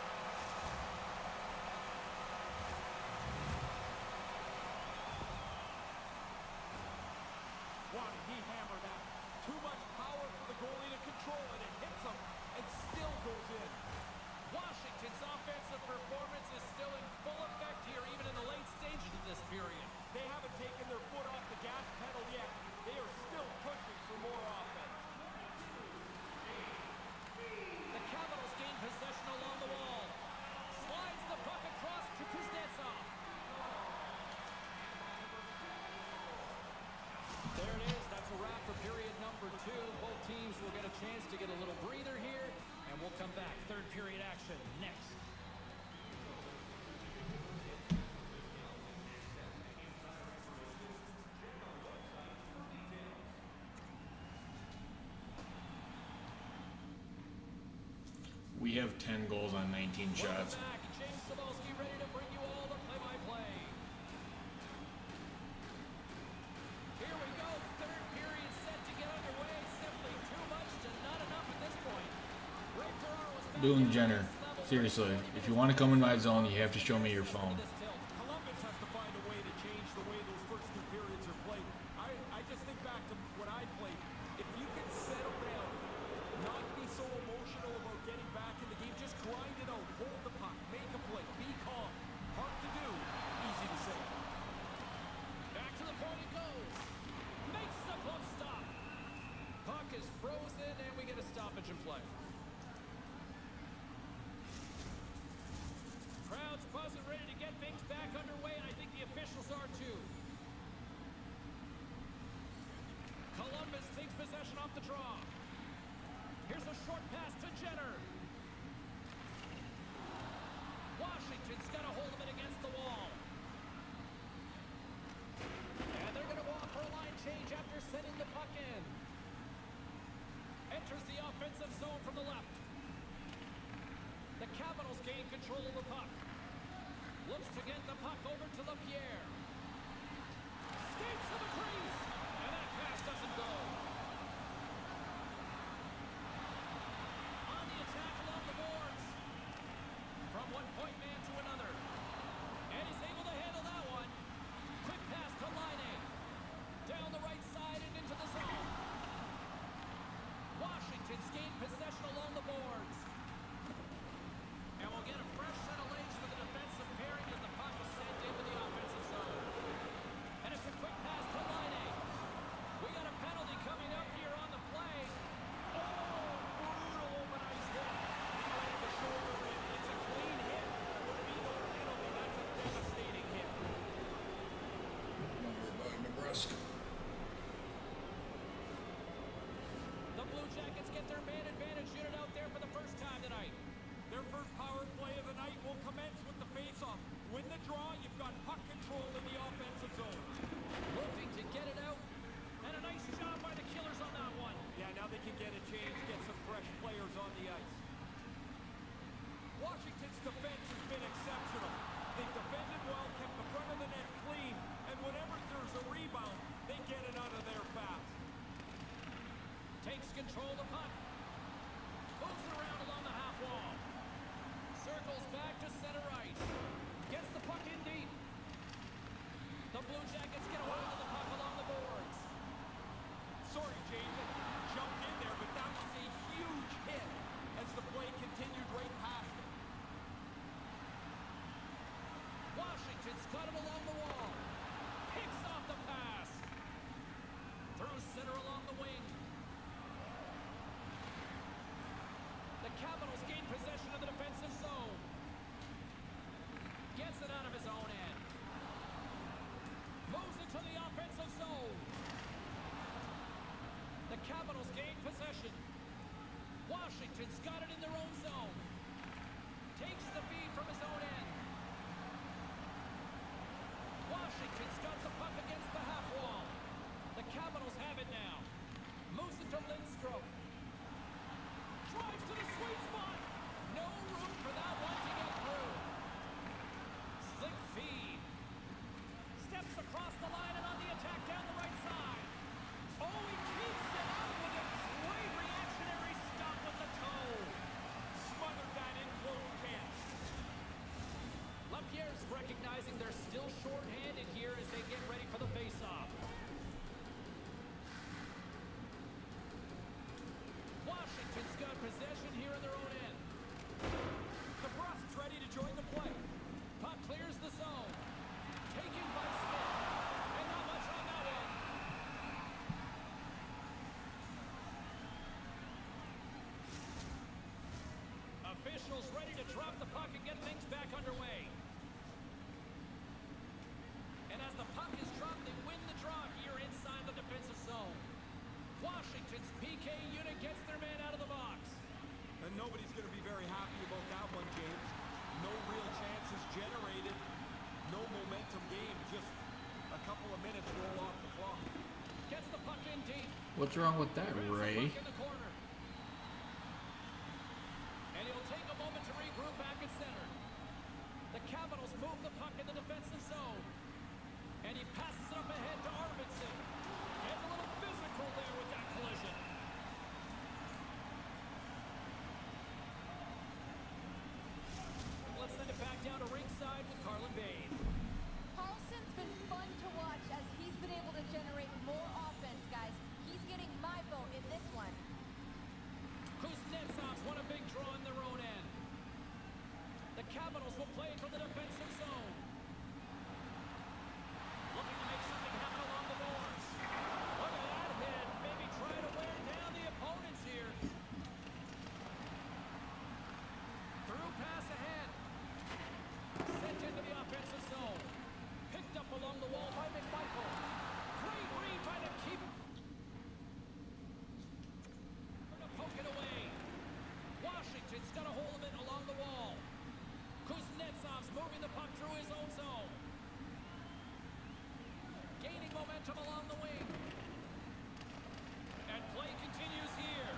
Wow, did he hammer that? Too much power for the goalie to control, and it hits him and still goes in. Washington's offensive performance is still in full effect here, even in the late stages of this period. They haven't taken their foot off the gas pedal yet. They are still pushing for more offense. The Capitals gain possession along the wall. Slides the puck across to Kuznetsov. There it is. That's a wrap for period number 2. Both teams will get a chance to get a little breather here, and we'll come back. Third period action next. We have 10 goals on 19 shots. Welcome back. James Cebulski ready to bring you all the play-by-play. Here we go. Third period set to get underway. Simply too much to not enough at this point. Ray Ferraro was back Boone down Jenner, at this level. seriously, if you want to come in my zone, you have to show me your phone. Columbus has to find a way to change the way those first two periods are played. I just think back to when I played. If you can settle down, not be so emotional about getting back in the game, just grind it out, hold the puck, make a play, be calm. Hard to do, easy to say. Back to the point it goes. Makes the glove stop. Puck is frozen, and we get a stoppage in play. Crowd's buzzing, ready to get things back underway, and I think the officials are too. Columbus takes possession off the draw. Here's a short pass to Jenner. Washington's got a hold of it against the wall. And they're going to go off for a line change after sending the puck in. Enters the offensive zone from the left. The Capitals gain control of the puck. Looks to get the puck over to LaPierre. Skates to the crease. And that pass doesn't go. fresh players on the ice. Washington's defense has been exceptional. They've defended well, kept the front of the net clean, and whenever there's a rebound, they get it out of there fast. Takes control of the puck. Moves it around along the half wall. Circles back to center ice. Gets the puck in deep. The Blue Jackets get a hold of the puck along the boards. Sorry, James, I jumped in there, but that was a huge hit as the play continued right past it. Washington's got him along the wall. Picks off the pass. Through center along the wing. The Capitals gain possession of the defensive zone. Gets it out of his own end. Moves it to the offensive zone. The Capitals gain possession. Washington's got it in their own zone. Takes the feed from his own end. Washington's got the puck against the half wall. The Capitals have it now. Moves it to Lindstrom. Drives to the sweet spot. No room for that one to get through. Slick feed. Steps across the line and on the attack down the right side. Oh, he keeps it out with a great reactionary stop with the toe. Smothered that in close camp. LaPierre's recognizing they're still short-handed here as they get ready for the face-off. Washington's got possession here in their own end. The Brust's ready to join the play. Puck clears the zone. Taken by Smith. And not much on that one. Officials ready to drop the puck and get things back underway. And as the puck is dropped, they win the draw here inside the defensive zone. Washington's PK unit gets their man out of the box. And nobody's going to be very happy about that one, James. No real chances generated. No momentum game. Just a couple of minutes roll off the clock. Gets the puck in deep. What's wrong with that, Ray? In the corner. And he'll take a moment to regroup back at center. The Capitals move the puck in the defensive zone. And he passes it up ahead to Arvidsson. Getting a little physical there with that collision. Let's send it back down to ringside with Carlin Bain. Carlson's been fun to watch as he's been able to generate more offense, guys. He's getting my vote in this one. Kuznetsov's won a big draw in their own end. The Capitals will play from the defensive zone. Looking to make something happen along the boards. Look at that hit. Maybe try to wear down the opponents here. Through pass ahead. Sent into the offensive zone. Picked up along the wall by McMichael. Great read by the keeper. To poke it away. Washington's got a hold of it along the wall. Kuznetsov's moving the puck through his own zone. Gaining momentum along the wing. And play continues here.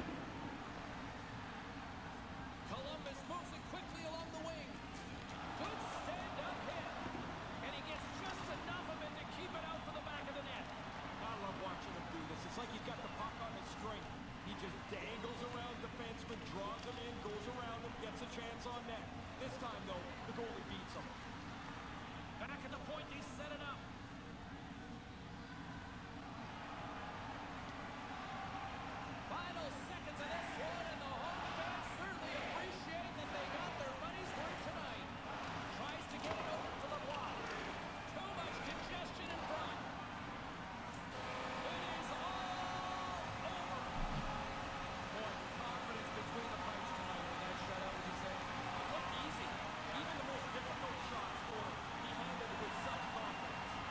Columbus moves it quickly along the wing. Good stand-up hit. And he gets just enough of it to keep it out for the back of the net. I love watching him do this. It's like he's got the puck on his string. He just dangles around defensemen, draws him in, goes around him, gets a chance on net. This time, though, the goalie beats him. Back at the point, they set it up. Final seconds of this one, and the home fans certainly appreciate that they got their money's worth tonight. Tries to get it over to the block. Too much congestion in front. It is all over. Boy, confidence between the pipes tonight with that shutout, would you say? It looked easy. Even the most difficult shots for him, he handled with such confidence.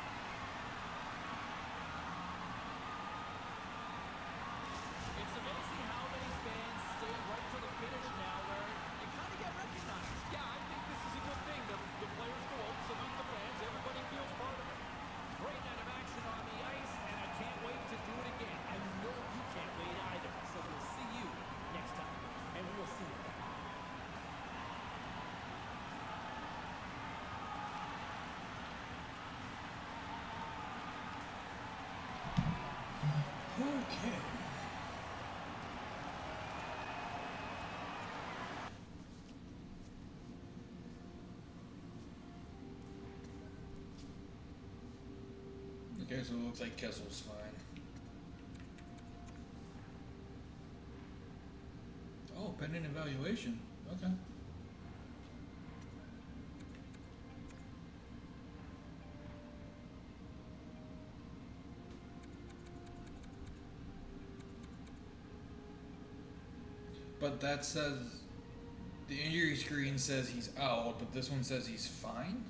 Okay, so it looks like Kessel's fine. Oh, pending evaluation. Okay. But that says, the injury screen says he's out, but this one says he's fine?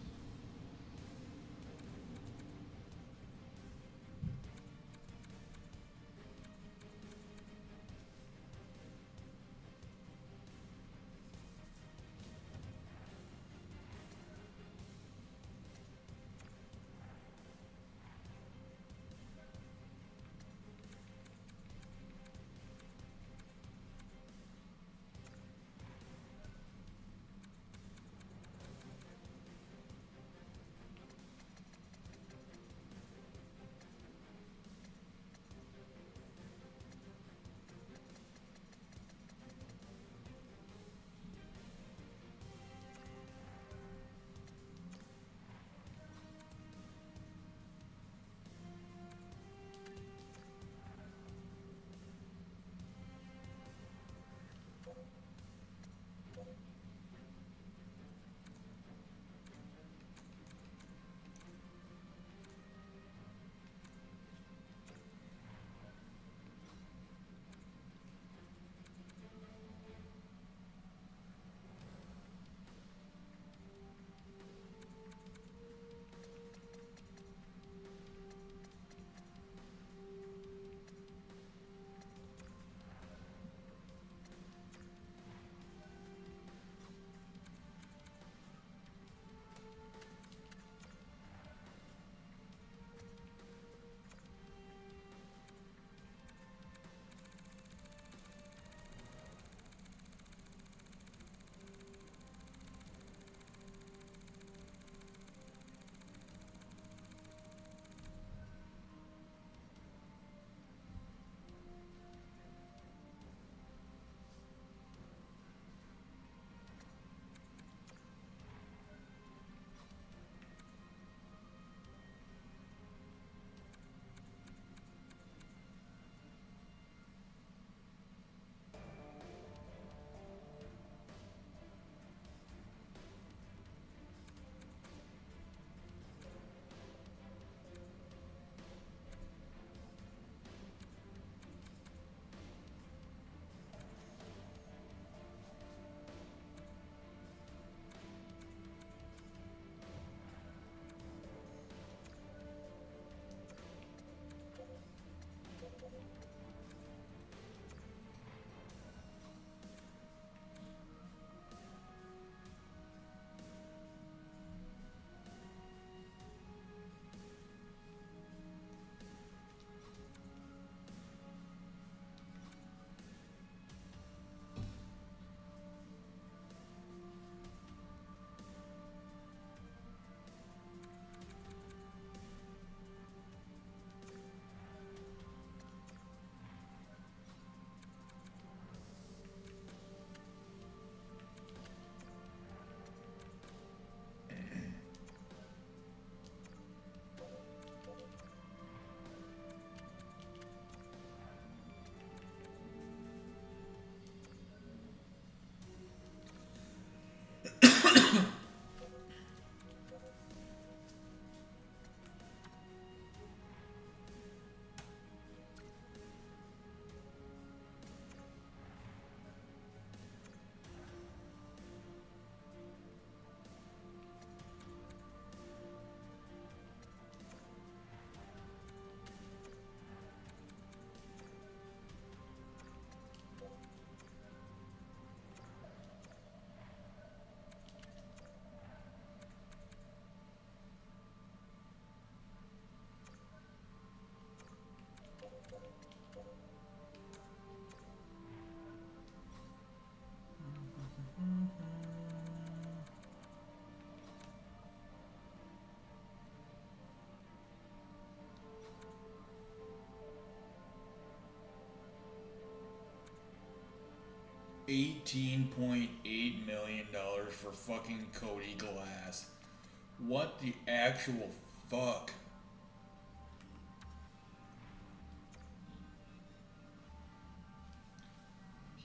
$18.8 million for fucking Cody Glass. What the actual fuck?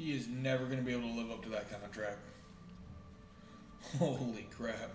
He is never going to be able to live up to that contract. Holy crap.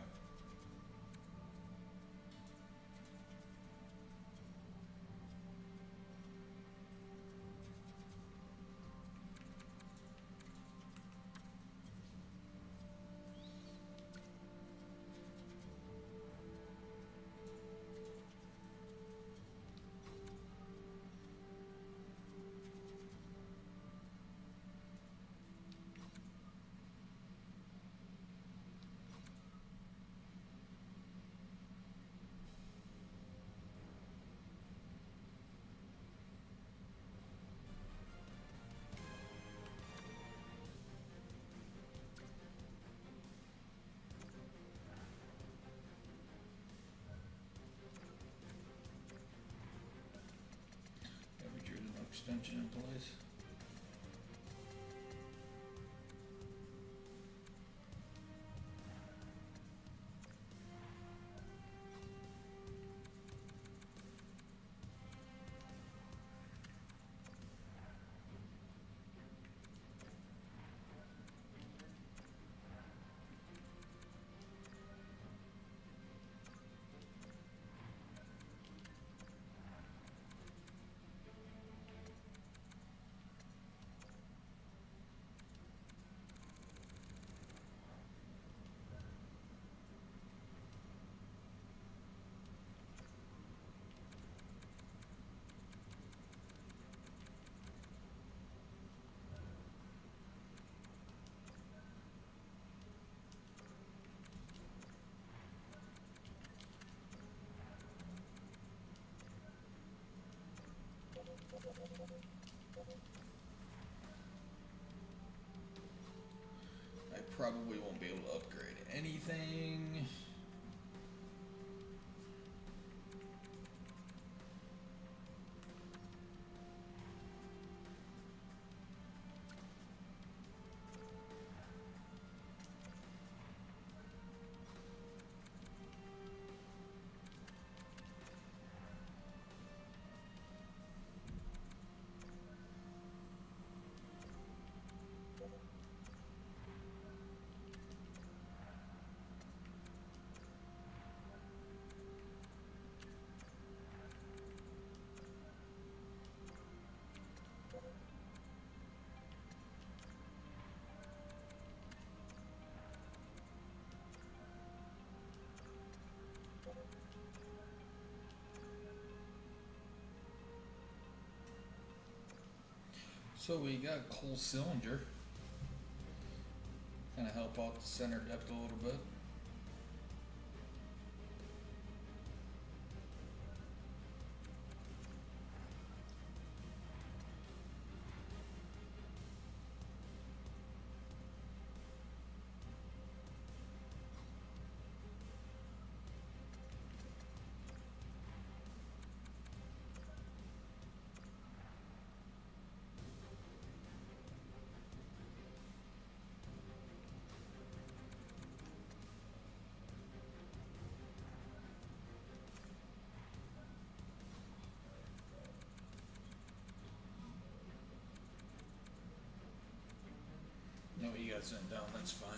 Extension in place. I probably won't be able to upgrade anything. So we got Cole Sillinger. Kind of help out the center depth a little bit. No, he got sent down, that's fine.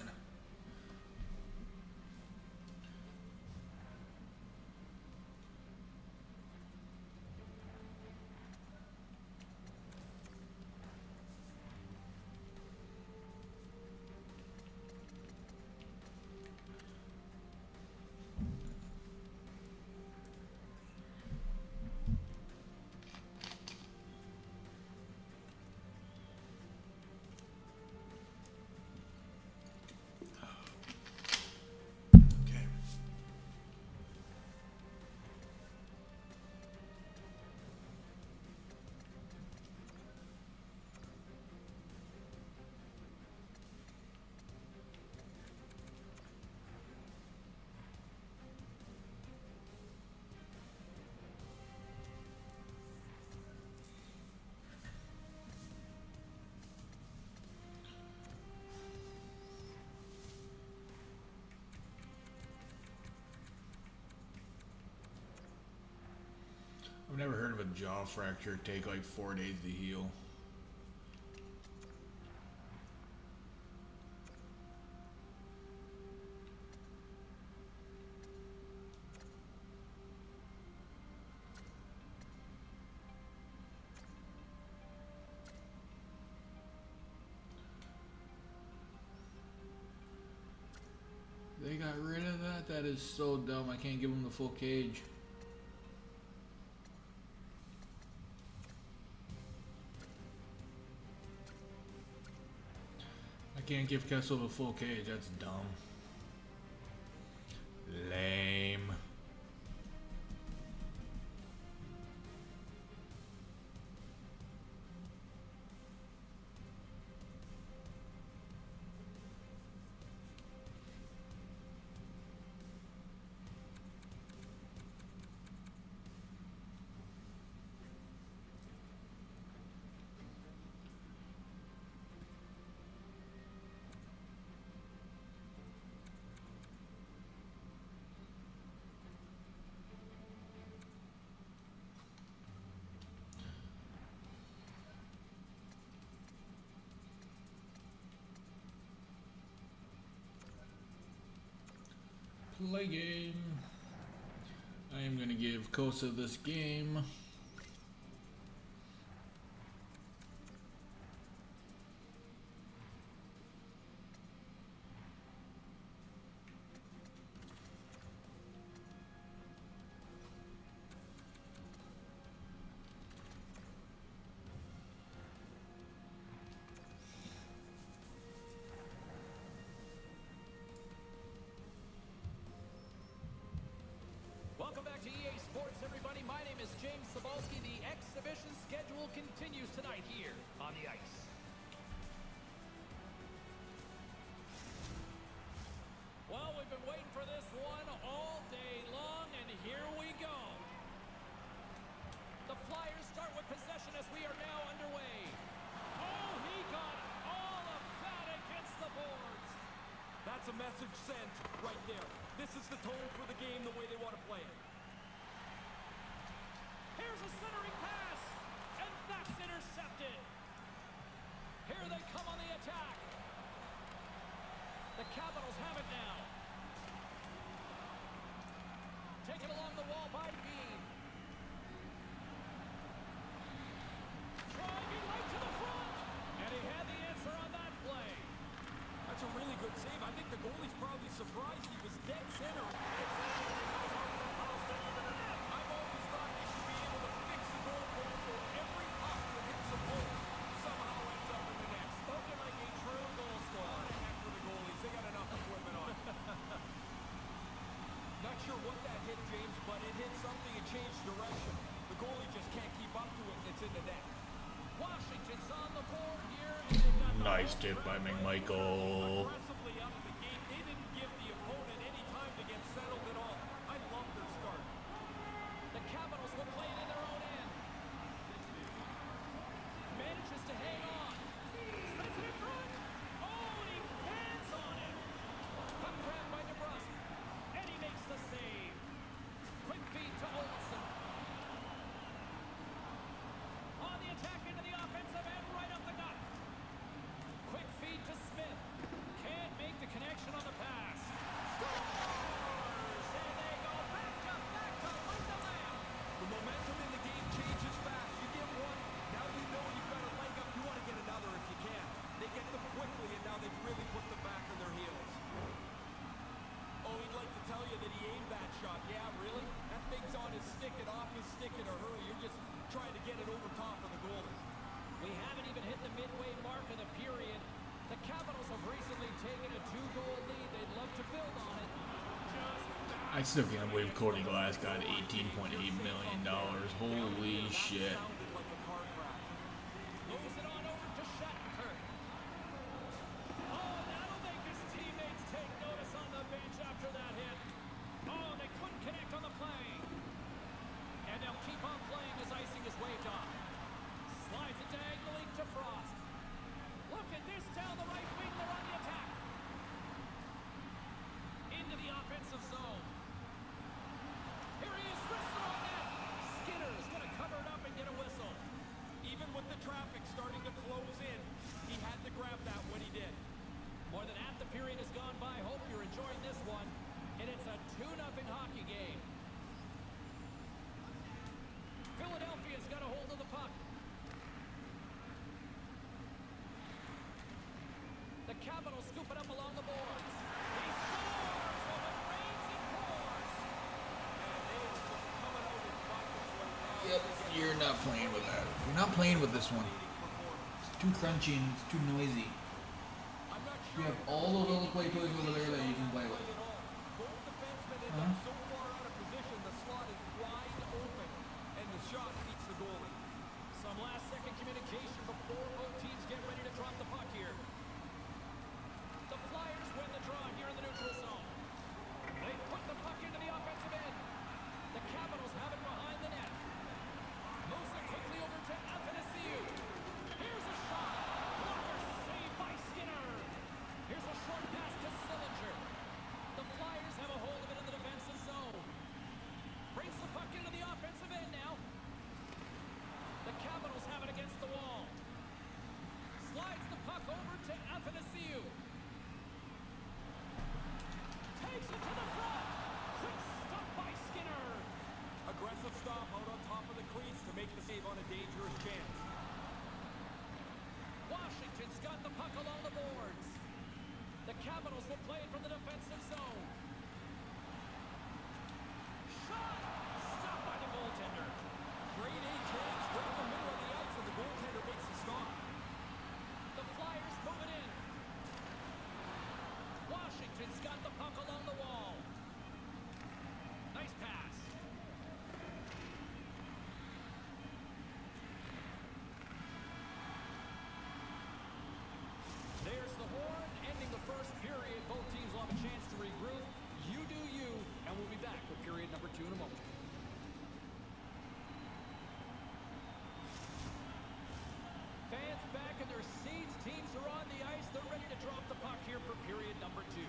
Okay. I've never heard of a jaw fracture take like 4 days to heal. They got rid of that? That is so dumb. I can't give him the full cage. I can't give Kessel the full cage. That's dumb. Lame. Play game. I am going to give Kosa this game. Welcome back to EA Sports, everybody. My name is James Cebulski. The exhibition schedule continues tonight here on the ice. Well, we've been waiting for this one all day long, and here we go. The Flyers start with possession as we are now underway. Oh, he got all of that against the boards. That's a message sent right there. This is the tone for the game, the way they want to play it. Here's a centering pass, and that's intercepted. Here they come on the attack. The Capitals have it now. Taken along the wall by Bean. Driving right to the front, and he had the answer on that play. That's a really good save. I think the goalie's probably surprised he was dead center. I've always thought they should be able to fix the goalpost so every puck that hits the post somehow ends up in the net. Spoken like a true goal scorer. What the heck for the goalies? They got enough equipment on. Not sure what that hit, James, but it hit something and changed direction. The goalie just can't keep up to it, and it's in the net. Washington's on the board here, and they've got the Nice tip by McMichael. Aggressively out of the gate. They didn't give the opponent any time to get settled at all. I love their start. The Capitals will play it in their own end. Manages to hang on. Sets it in front. Oh, he hands on it. Puck grabbed by DeBrusque. And he makes the save. Quick feed to Olsen. On the attack into the offensive end, right up the gut. Quick feed to Smith. Can't make the connection on the pass. Scores! And they go back to with the layup. The momentum in the game changes fast. You get one, now you know you've got a leg up. You want to get another if you can. They get them quickly, and now they've really put them back on their heels. Oh, he'd like to tell you that he aimed that shot. Yeah, really? That thing's on his stick and off his stick in a hurry. You're just trying to get it over top of the goalie. We haven't even hit the midway mark of the period. The Capitals have recently taken a 2-goal lead. They'd love to build on it. I still can't believe Cody Glass got $18.8 million. Holy shit. Sounded like a car crash. Moves it on over to Shattenkirk. Oh, that'll make his teammates take notice on the bench after that hit. Oh, they couldn't connect on the play. And they'll keep on playing as icing is waved off. Slides it diagonally to Frost. Look at this down the right wing. They're on the attack. Into the offensive zone. Here he is, wrestling on net. Skinner's going to cover it up and get a whistle. Even with the traffic starting to close in, he had to grab that when he did. More than half the period has gone by. Hope you're enjoying this one. And it's a 2-0 hockey game. Philadelphia's got a hold of the puck. The Capitals scoop it up along the boards. He scores! You're not playing with that. You're not playing with this one. It's too crunchy and it's too noisy. You have all those other play toys over there that you can play with. Huh? So far out of position, the slot is wide open, and the shot beats the goalie. Some last-second communication before both teams get ready to drop the puck here. The Flyers win the draw here in the neutral zone. They put the puck into the offensive end. The Capitals have it behind the net. Moves it quickly over to Athanasiou. Here's a shot. Blocker saved by Skinner. Here's a short pass to Sillinger. The Flyers have a hold of it in the defensive zone. Brings the puck into the offensive end now. The Capitals have it against the wall. Slides the puck over to Athanasiou. Takes it to the front. Quick stop by Skinner. Aggressive stop out on top of the crease to make the save on a dangerous chance. Washington's got the puck along the boards. The Capitals will play it from the defensive zone. Shot! Stopped by the goaltender. Grade A chance right in the middle of the ice, and the goaltender makes the stop. The Flyers move it in. Washington's got the puck along the wall. Nice pass. There's the horn, ending the first period. Both teams will have a chance to regroup. You do you, and we'll be back with period number 2 in a moment. Fans back in their seats. Teams are on the ice. They're ready to drop the puck here for period number 2.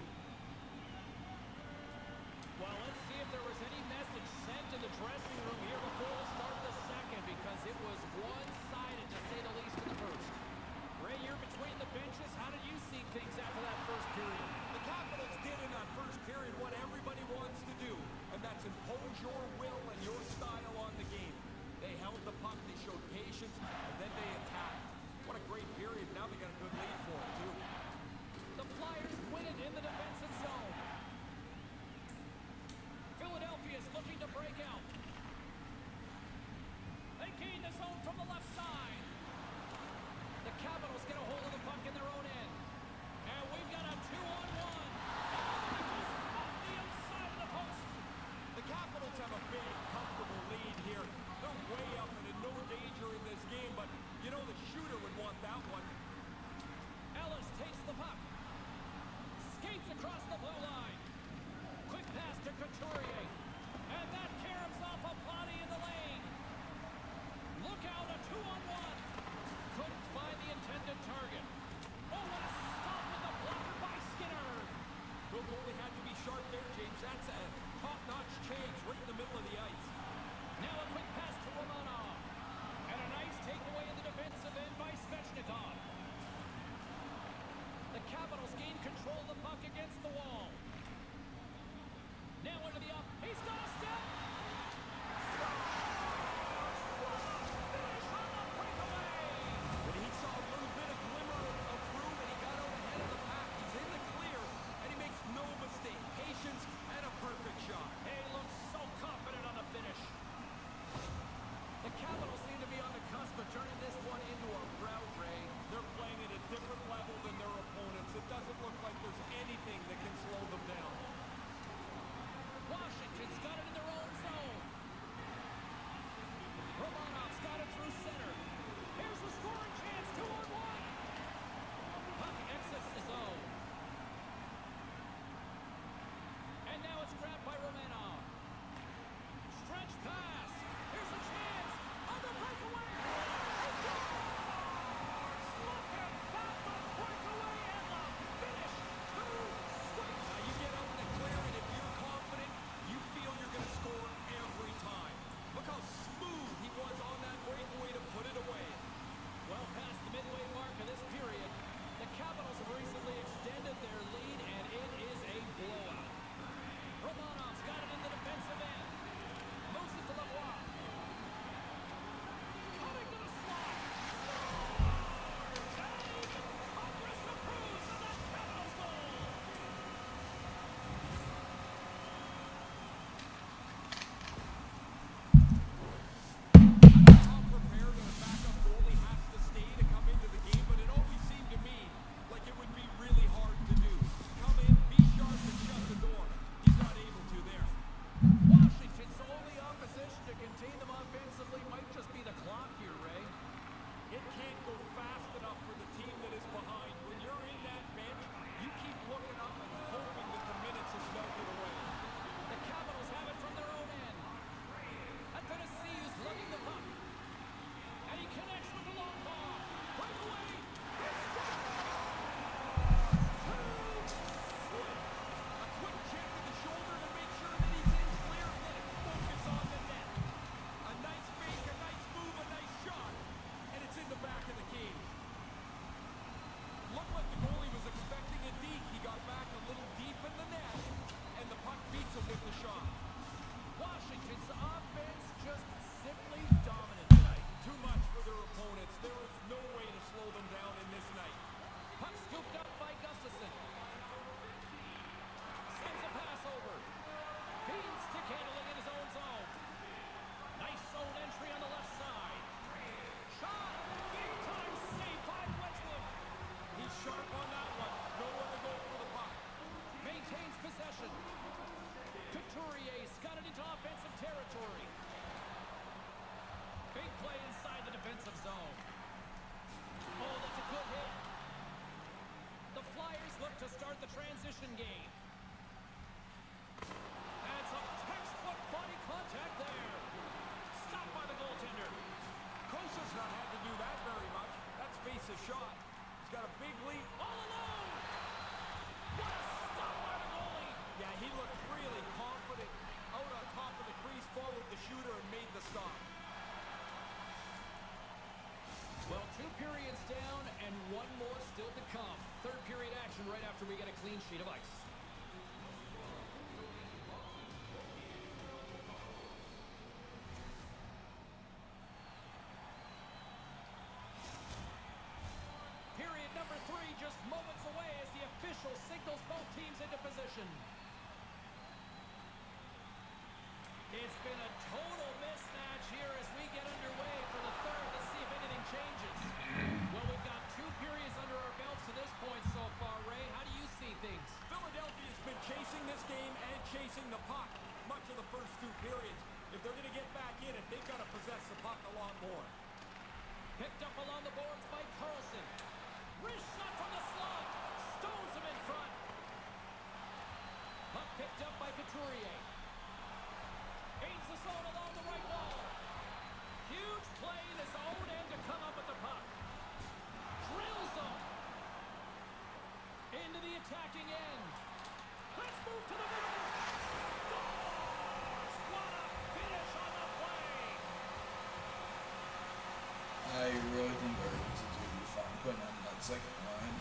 Well, let's see if there was any message sent to the dressing room here before the start of the second, because it was one-sided, to say the least, in the first. Ray, you're between the benches. How did you see things after that first period? The Capitals did in that first period what everybody wants to do, and that's impose your will and your style on the game. They held the puck, they showed patience, and then they attacked. What a great period. Now they got a good lead for it, too. The Flyers win it in the defensive zone. Philadelphia's looking to break out. They gain the zone from the left side. The Capitals get a hold of the puck in their own end. And we've got a 2-on-1. It goes off the outside of the post. The Capitals have a big, comfortable lead here. They're way up and in no danger in this game, but you know the shooter would want that one. Ellis takes the puck. Skates across the blue line. Quick pass to Couturier. And that caroms off a body in the lane. Look out, a 2-on-1. Couldn't find the intended target. Oh, what a stop with the blocker by Skinner. The goalie had to be sharp there, James. That's a top-notch change right in the middle of the ice. Now a quick pass to Romanov. And a nice takeaway in the defensive end by Svechnikov. The Capitals gain control of the puck against the wall. Now into the up. He's got a step. Finish on the breakaway. When he saw a little bit of glimmer of room and he got out ahead of the pack, he's in the clear, and he makes no mistake. Patience and a perfect shot. He looks so confident on the finish. The Capitals seem to be on the cusp of turning this one into a rout, Ray. They're playing at a different level than their opponents. It doesn't look like there's anything that can slow them down. Washington's got it defensive zone. Oh, that's a good hit. The Flyers look to start the transition game. And some textbook body contact there. Stopped by the goaltender. Kosa's not had to do that very much. That's face a shot. He's got a big lead. All alone! What a stop by the goalie! Yeah, he looked really confident. Out on top of the crease, followed the shooter and made the stop. Well, 2 periods down and 1 more still to come. Third period action right after we get a clean sheet of ice. Period number 3 just moments away as the official signals both teams into position. It's been a total mismatch here as we get underway for the third. Let's see if anything changes. Well, we've got 2 periods under our belts to this point so far, Ray. How do you see things? Philadelphia's been chasing this game and chasing the puck much of the first 2 periods. If they're going to get back in it, they've got to possess the puck a lot more. Picked up along the boards by Carlson. Wrist shot from the slot. Stones him in front. Puck picked up by Couturier. Gains the zone along the right wall. Huge play in his own end to come up with the puck. Drills them. Into the attacking end. Let's move to the middle. Scores! What a finish on the play. I really think Arkansas will be fine putting on that second line.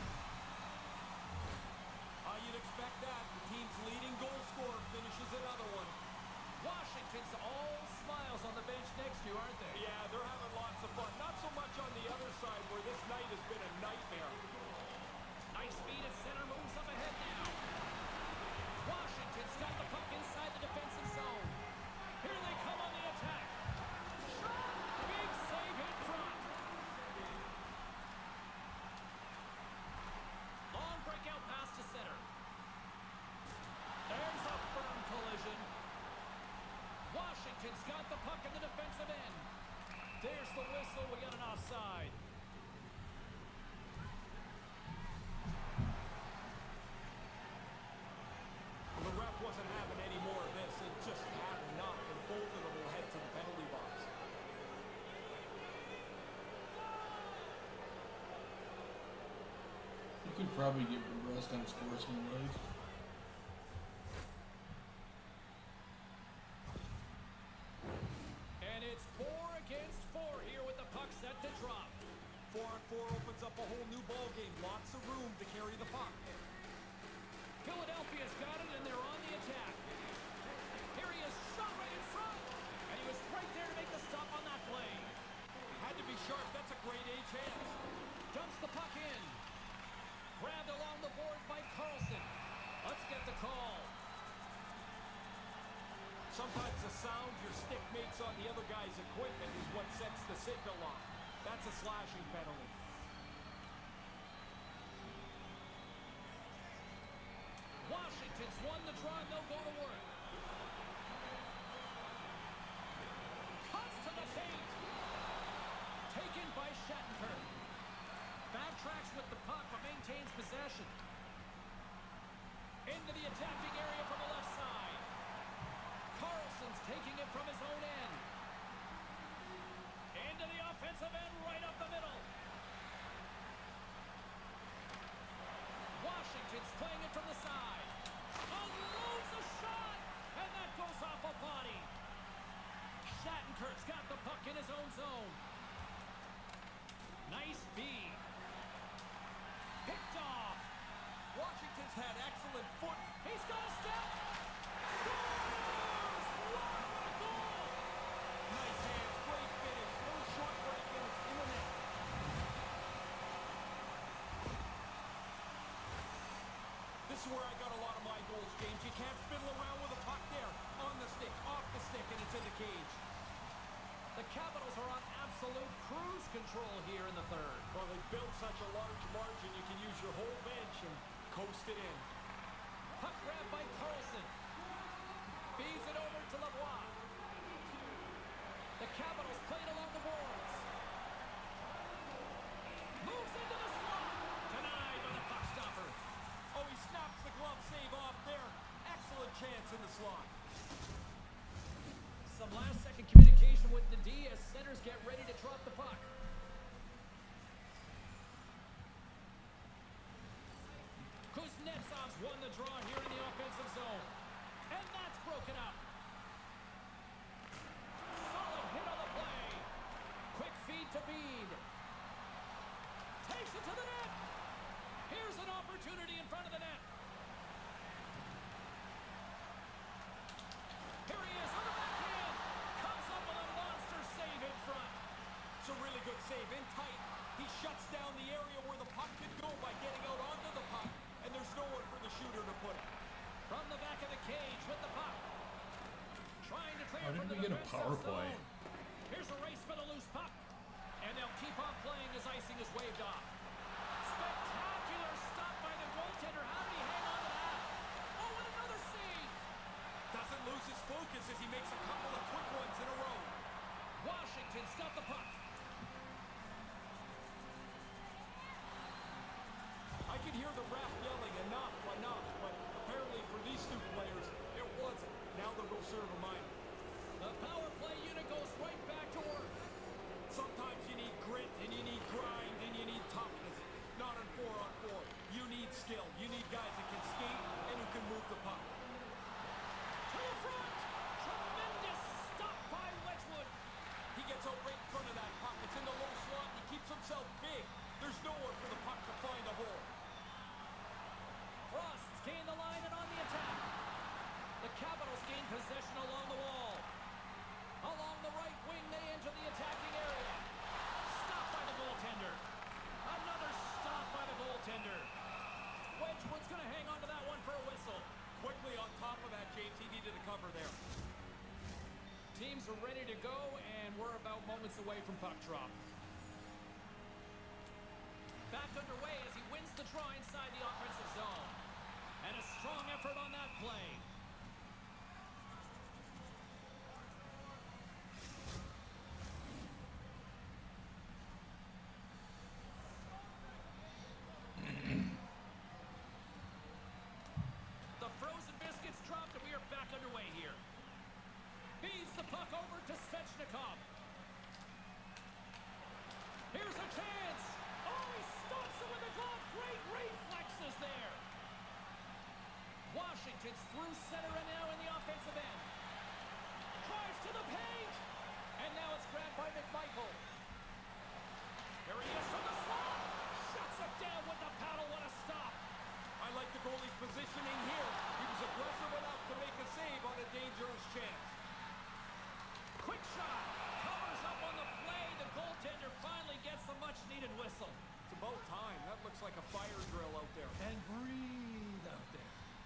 You'd expect that. The team's leading goal scorer finishes another one. Washington's all smiles on the bench next to you, aren't they? Yeah, they're having lots of fun. Not so much on the other side where this night has been a nightmare. Nice feed at center, moves up ahead now. Washington's got the puck inside the defensive zone. Here they come on the attack. Shot! Big save in front. Long breakout pass to center. There's a firm collision. Washington's got the puck in the defensive end. There's the whistle. We got an offside. Well, the ref wasn't having any more of this. It just had enough, and both of them will head to the penalty box. You could probably get reversed on sportsmanlike. And it's 4 against 4 here with the puck set to drop. 4-on-4 opens up a whole new ball game. Lots of room to carry the puck. Philadelphia's got it, and they're on the attack. Here he is, shot right in front. And he was right there to make the stop on that play. Had to be sharp. That's a great A chance. Dumps the puck in. Grabbed along the boards by Carlson. Let's get the call. Sometimes the sound your stick makes on the other guy's equipment is what sets the signal off. That's a slashing penalty. Washington's won the draw, and they'll go to work. Cuts to the paint. Taken by Shattenkirk. Backtracks with the puck, but maintains possession. Into the attacking area from the left side. Carlson's taking it from his own end. Into the offensive end, right up the middle. Washington's playing it from the side. Unloads a shot, and that goes off a body. Shattenkirk's got the puck in his own zone. Nice feed. Picked off. Washington's had excellent foot. He's got a step. Scores! What a goal! Nice hands, great finish. No short break, and it's in the net. This is where I got a lot of my goals, James. You can't fiddle around with a puck there. On the stick, off the stick, and it's in the cage. The Capitals are on absolute cruise control here in the third. Well, they built such a large margin, you can use your whole bench and coast it in. Puck grab by Carlson. Feeds it over to Lavoie. The Capitals played along the boards. in the slot. Some last-second communication with the D as centers get ready to drop the puck. Kuznetsov's won the draw here in the offensive zone. And that's broken up. Solid hit on the play. Quick feed to Bede. Takes it to the net. Here's an opportunity in front of the net. Here he is on the backhand. Comes up with a monster save in front. It's a really good save in tight. He shuts down the area where the puck could go by getting out onto the puck, and there's nowhere for the shooter to put it. From the back of the cage with the puck. Trying to clear How from did the we get a defensive power play? zone. Here's a race for the loose puck. And they'll keep on playing as icing is waved off. Spectacular stop by the goaltender. How did he hang on to that? Oh, and another save. Doesn't lose his focus as he makes a couple of quick ones in a row. Washington's got the puck. I could hear the ref yelling, enough, but apparently for these two players, it wasn't. Now they'll go serve a minor. The power play unit goes right back to work. Sometimes you need grit, and you need grind, and you need toughness. Not in 4-on-4. You need skill. You need guys that can skate and who can move the puck. To the front. Tremendous stop by Wedgwood. He gets out right in front of that puck. It's in the low slot, and he keeps himself big. There's nowhere for the puck to find a hole. Frost's gained the line and on the attack. The Capitals gain possession along the wall. Along the right wing, they enter the attacking area. Stopped by the goaltender. Another stop by the goaltender. Wedgwood's going to hang on to that one for a whistle. Quickly on top of that, James, he needed a cover there. Teams are ready to go, and we're about moments away from puck drop. Back underway as he wins the draw inside the offensive zone. And a strong effort on that play. The frozen biscuits dropped, and we are back underway here. Feeds the puck over to Svechnikov. Here's a chance. Oh, he stops it with a glove. Great reflexes there. Washington's through center and now in the offensive end. Drives to the paint. And now it's grabbed by McMichael. Here he is from the slot. Shuts it down with the paddle. What a stop. I like the goalie's positioning here. He was aggressive enough to make a save on a dangerous chance. Quick shot. Covers up on the play. The goaltender finally gets the much-needed whistle. It's about time. That looks like a fire drill out there. And breathe out there.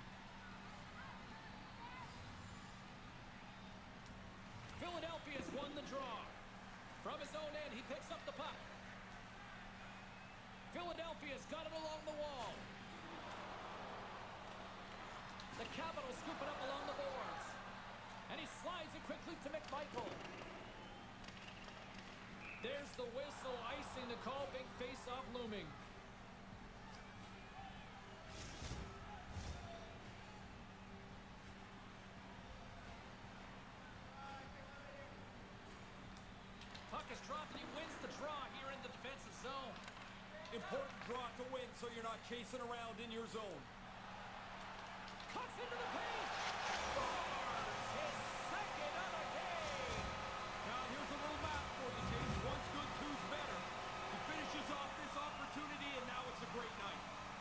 Philadelphia's won the draw. From his own end, he picks up the puck. Philadelphia's got it along the wall. The Capitals scoop it up along the boards. And he slides it quickly to McMichael. There's the whistle, icing the call, big face-off looming. Puck is dropped and he wins the draw here in the defensive zone. Important draw to win so you're not chasing around in your zone. Cuts into the paint. Scores his second of the game. Now here's a little math for you, James. One's good, two's better. He finishes off this opportunity, and now it's a great night.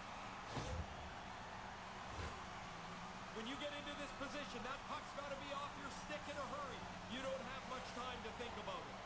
When you get into this position, that puck's got to be off your stick in a hurry. You don't have much time to think about it.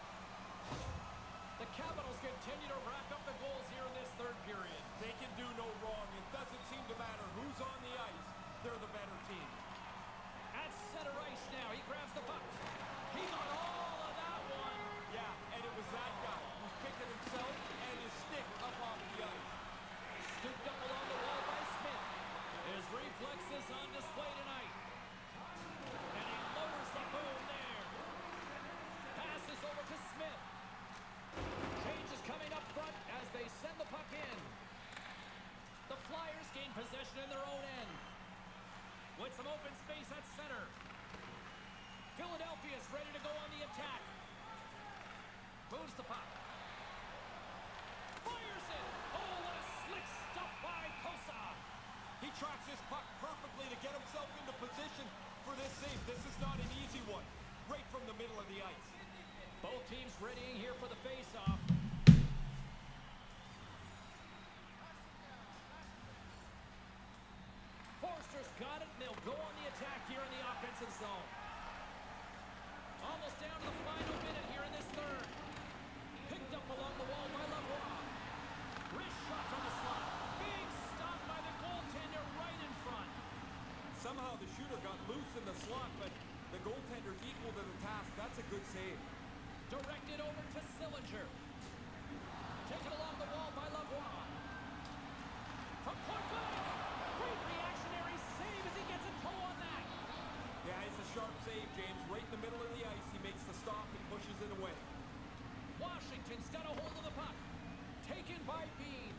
The Capitals continue to rack up the goals here in this third period. They can do no wrong. It doesn't seem to matter who's on the ice. They're the better team. At center ice now, he grabs the puck. He got all of that one. Yeah, and it was that guy who's picking himself and his stick up off the ice. Scooped up along the wall by Smith. His reflexes on display tonight. And he lowers the boom there. Passes over to Smith. Change is coming up front as they send the puck in. The Flyers gain possession in their own end. With some open space at center. Philadelphia's ready to go on the attack. Moves the puck. Fires it. Oh, what a slick stop by Kosa. He tracks his puck perfectly to get himself into position for this save. This is not an easy one. Right from the middle of the ice. Both teams readying here for the face-off. Forster's got it, and they'll go on the attack here in the offensive zone. Almost down to the final minute here in this third. Picked up along the wall by Lavoie. Wrist shot from the slot. Big stop by the goaltender right in front. Somehow the shooter got loose in the slot, but the goaltender's equal to the task. That's a good save. Directed over to Sillinger. Taken along the wall by Lavoie. From point blank. Great reactionary save as he gets a toe on that. Yeah, it's a sharp save, James. Right in the middle of the ice, he makes the stop and pushes it away. Washington's got a hold of the puck. Taken by Bean.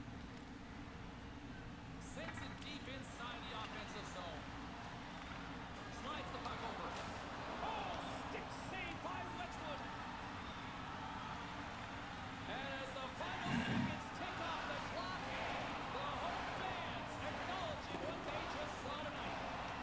Sends it deep inside the offensive zone. Slides the puck over. Oh, stick save by Wedgwood. And as the final seconds tick off the clock, the home fans acknowledging what they just saw tonight.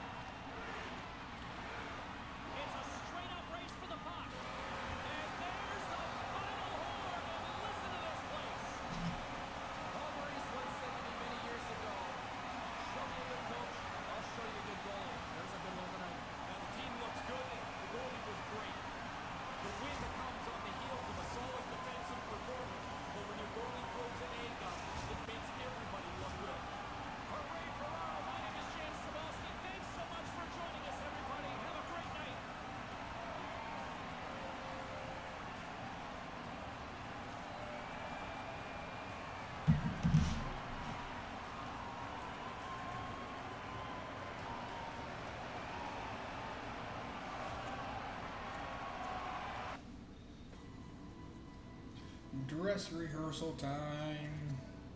It's a straight-up race for the puck. And there's the final horn. And listen to this place. Paul Maurice once said to me many years ago, show me a good coach, I'll show you a good goalie. There's a good one tonight. Now the team looks good. The goalie was great. The win comes on the heels of a solid defensive performance. But when your goalie throws an egg up, it makes everybody look good. Hooray, Ferraro. My name is James Cebulski. Thanks so much for joining us, everybody. Have a great night. Dress rehearsal time.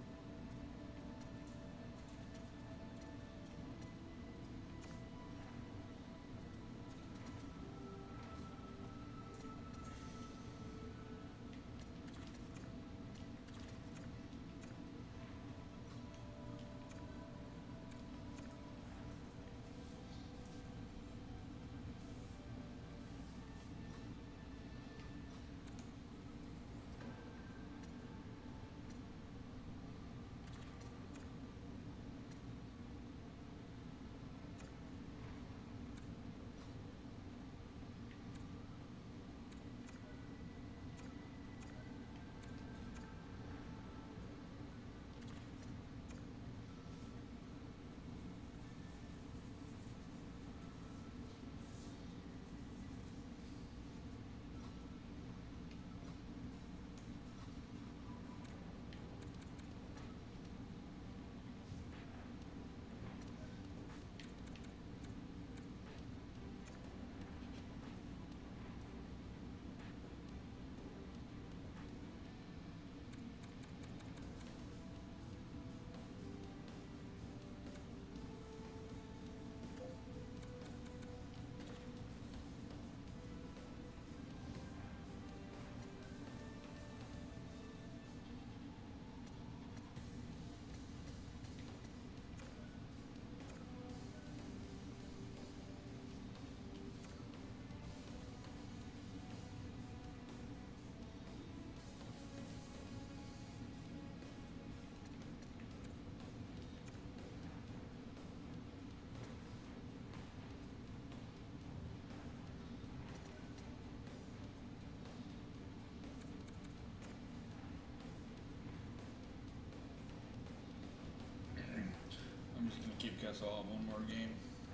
I'm just gonna keep Kessel off one more game.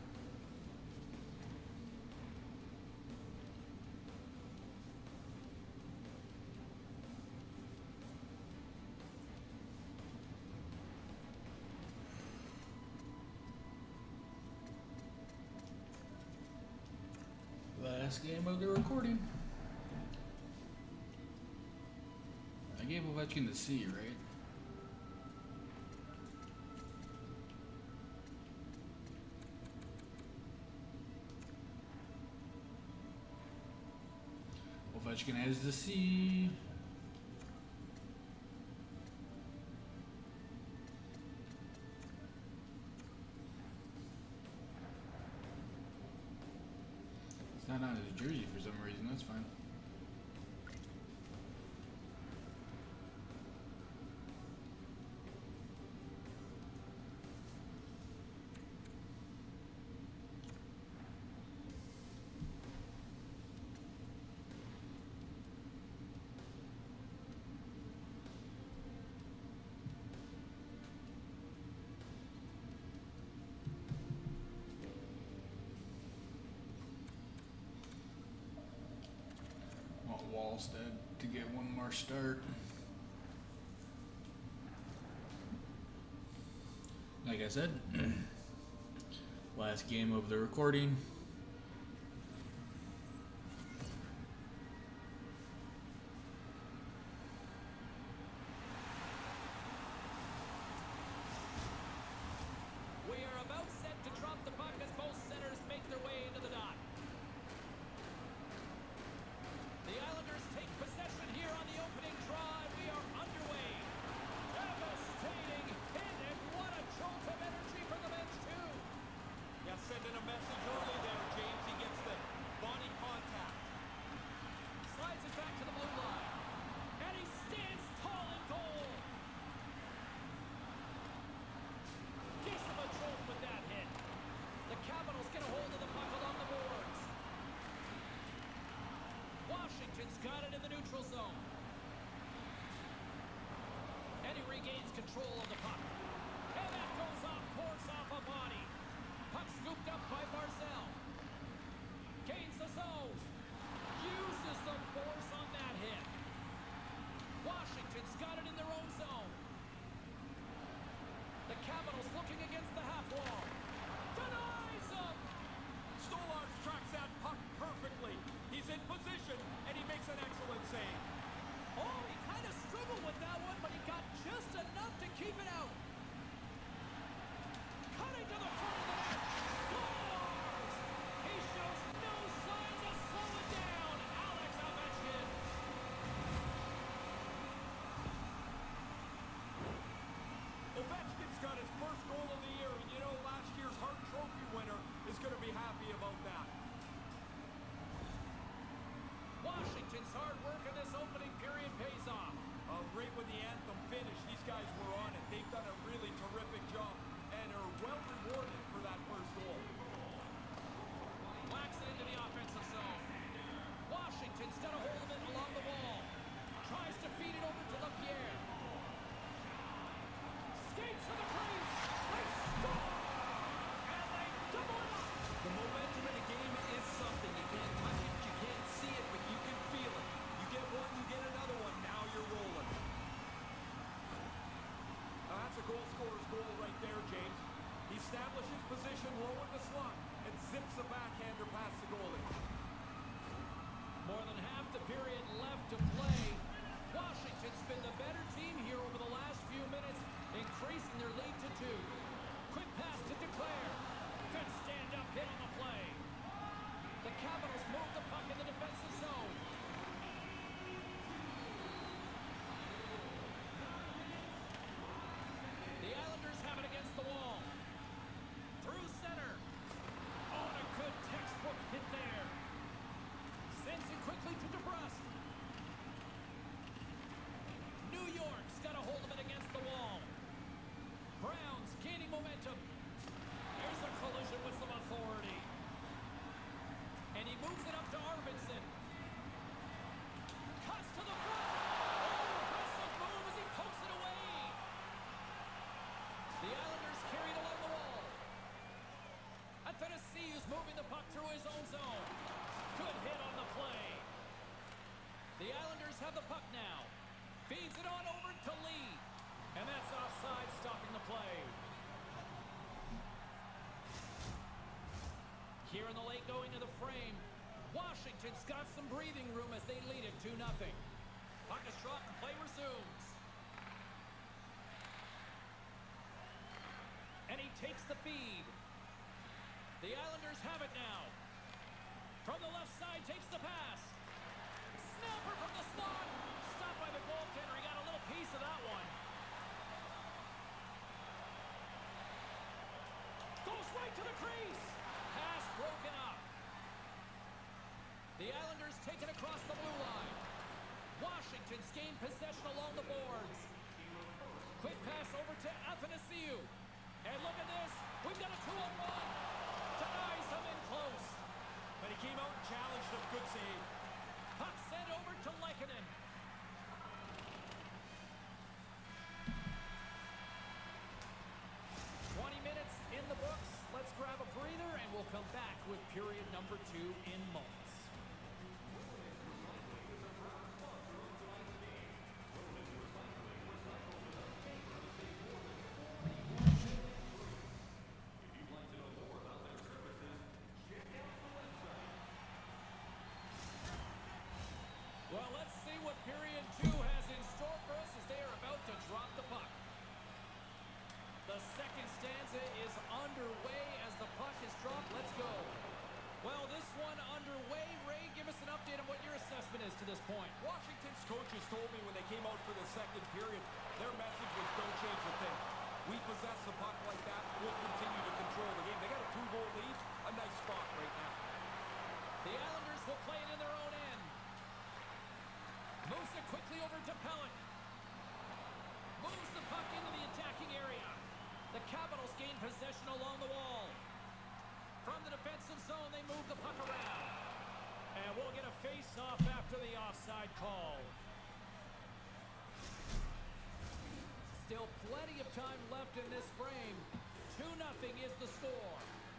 Last game of the recording. I gave Ovechkin the C, right? Ovechkin has the C. It's not on his jersey for some reason. That's fine. Wallstead to get one more start. Like I said, last game of the recording. We are about set to drop the puck as both centers make their way into the dot. The Islanders take possession here on the opening drive. We are underway. Devastating hit, and what a jolt of energy from the bench, too. Yeah, sending a message early there, James. He gets the body contact. Slides it back to the blue line. And he stands tall in goal. Gives him a jolt with that hit. The Capitals get a hold of the puck along the boards. Washington's got it in the neutral zone. And he regains control of the puck. And that goes off course off a body. Puck scooped up by Barzell. Gains the zone. Uses the force on that hit. Washington's got it in their own zone. The Capitals looking against the half wall. Denies him. Stolarz tracks that puck perfectly. He's in position, and he makes an excellent save. Oh, he kind of struggled with that one, but he got just enough to keep it out. Cutting to the front of the net. Scores! He shows no signs of slowing down. Alex Ovechkin. Ovechkin's got his first goal of the year, and you know last year's Hart Trophy winner is going to be happy about that. Washington's hard work in this opening period pays off. Right when the anthem finished, these guys were on it. They've done a really terrific job and are well rewarded for that first goal. Whacks it into the offensive zone. Washington's got a hold of it along the wall. Tries to feed it over to LaPierre. Skates to the crease. They score! And they double it up. The momentum in the game is something. You can't touch it, you can't see it, but you can feel it. You get one, you get another one. Now you're rolling. That's a goal scorer's goal right there, James. He establishes position low in the slot and zips the backhander past the goalie. More than half the period left to play. Washington's been the better team here over the last few minutes, increasing their lead to 2. Quick pass to Declare. Good stand-up hit on the play. The Capitals move the puck in the defensive zone. The Islanders have it against the wall. Through center. Oh, and a good textbook hit there. Sends it quickly to DeBrusque. New York's got a hold of it against the wall. Browns gaining momentum. There's a collision with some authority. And he moves it up to Arvidsson. Cuts to the front. Oh, aggressive move as he pokes it away. The Islanders carried along the wall. And Tennessee is moving the puck through his own zone. Good hit on the play. The Islanders have the puck now. Feeds it on over to Lee. And that's offside, stopping the play. Here in the late going to the frame. Washington's got some breathing room as they lead it 2-0. Puck is dropped and play resumes. And he takes the feed. The Islanders have it now. From the left side, takes the pass. Scalper from the slot. Stopped by the goaltender. He got a little piece of that one. Goes right to the crease. Pass broken up. The Islanders take it across the blue line. Washington's gained possession along the boards. Quick pass over to Athanasiou. And look at this. We've got a 2-on-1. Denies him in close. But he came out and challenged him. Good save. Puck sent over to Lehkonen. Minutes in the books. Let's grab a breather and we'll come back with period number 2 in moments. Well, let's see what period 2 has in store for us as they are about to drop the puck. The second stanza is underway as the puck is dropped. Let's go. Well, this one underway. Ray, give us an update on what your assessment is to this point. Washington's coaches told me when they came out for the second period, their message was don't change a thing. We possess the puck like that. We'll continue to control the game. They got a 2-goal lead. A nice spot right now. The Islanders will play it in their own end. Moves it quickly over to Pellet. Moves the puck into the attacking area. The Capitals gain possession along the wall. From the defensive zone, they move the puck around. And we'll get a face-off after the offside call. Still plenty of time left in this frame. 2-0 is the score.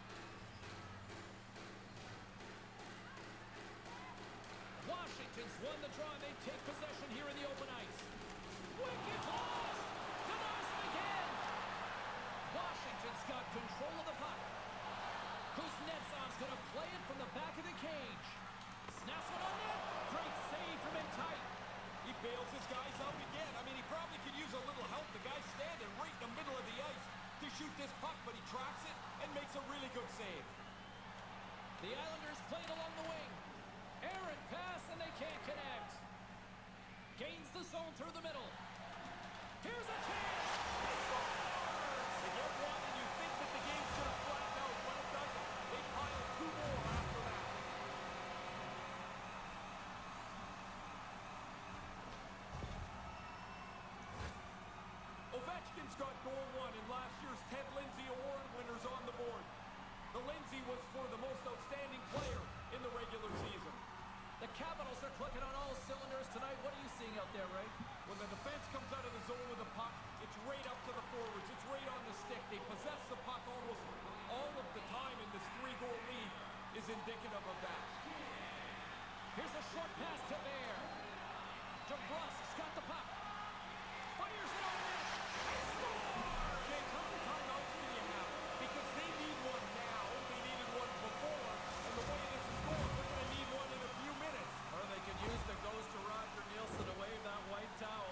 Washington's won the draw, and they take possession here in the open ice. Wicked lost! Denies him again! Washington's got control of the puck. Kuznetsov's going to play it from the back of the cage. Snaps one on net. Great save from in tight. He bails his guys out again. I mean, he probably could use a little help. The guy's standing right in the middle of the ice to shoot this puck, but he tracks it and makes a really good save. The Islanders play it along the wing. Errant pass, and they can't connect. Gains the zone through the middle. Here's a chance. They score! They get one, and you think that the game's going to flatten out, but it doesn't. They pile 2 more after that. Ovechkin's got goal 1 in last year's Ted Lindsay Award winners on the board. The Lindsay was for the most outstanding player in the regular season. The Capitals are clicking on all cylinders tonight. What are you seeing out there, Ray? When the defense comes out of the zone with the puck, it's right up to the forwards. It's right on the stick. They possess the puck almost all of the time, and this 3-goal lead is indicative of that. Here's a short pass to Bear. DeBrusk's got the puck. Fires it on net. James, how many timeouts do you have? Because they need one now. They needed one before. And the way this is going, they're going to need one in a few minutes. Or they could use the ghost of Roger Nielsen to wave that white towel.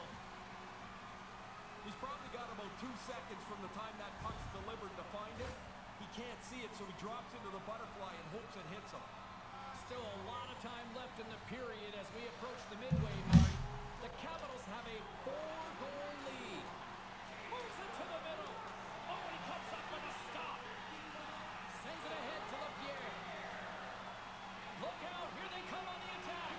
He's probably got about 2 seconds from the time that puck's delivered to find it. He can't see it, so he drops into the butterfly and hopes it hits him. Still a lot of time left in the period as we approach the midway mark. The Capitals have a 4-goal lead. Moves it to the middle. Oh, he comes up with a stop. Sends it ahead to LaPierre. Look out, here they come on the attack.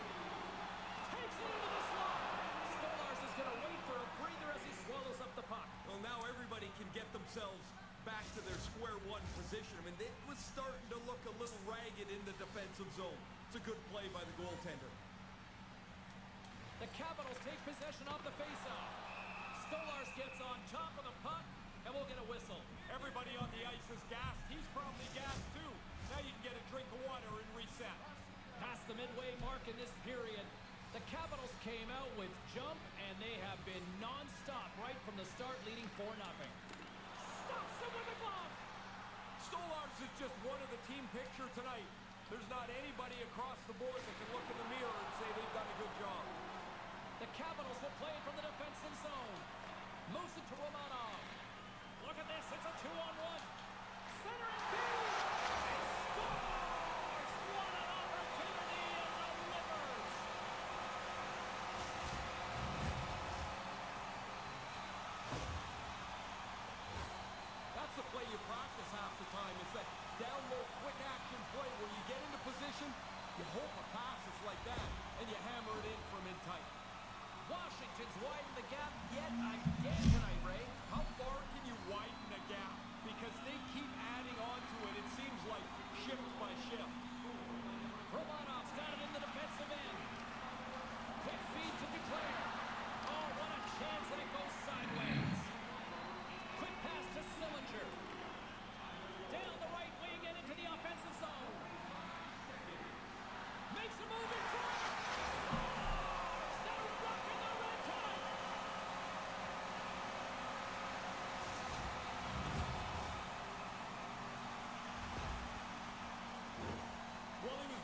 Takes it into the slot. Stolarz is going to wait for a breather as he swallows up the puck. Well, now everybody can get themselves back to their square one position. I mean, it was starting to look a little ragged in the defensive zone. It's a good play by the goaltender. The Capitals take possession off the faceoff. Stolarz gets on top of the puck, and we'll get a whistle. Everybody on the ice is gassed. He's probably gassed too. Now you can get a drink of water and reset. Past the midway mark in this period, the Capitals came out with jump, and they have been non-stop right from the start, leading 4-0. Stops him with a glove. Stolarz is just one of the team picture tonight. There's not anybody across the board that can look in the mirror and say they've done a good job. The Capitals will play from the defensive zone. Moves it to Romanov. Look at this, it's a 2-on-1. Center and field. He scores! What an opportunity and delivers!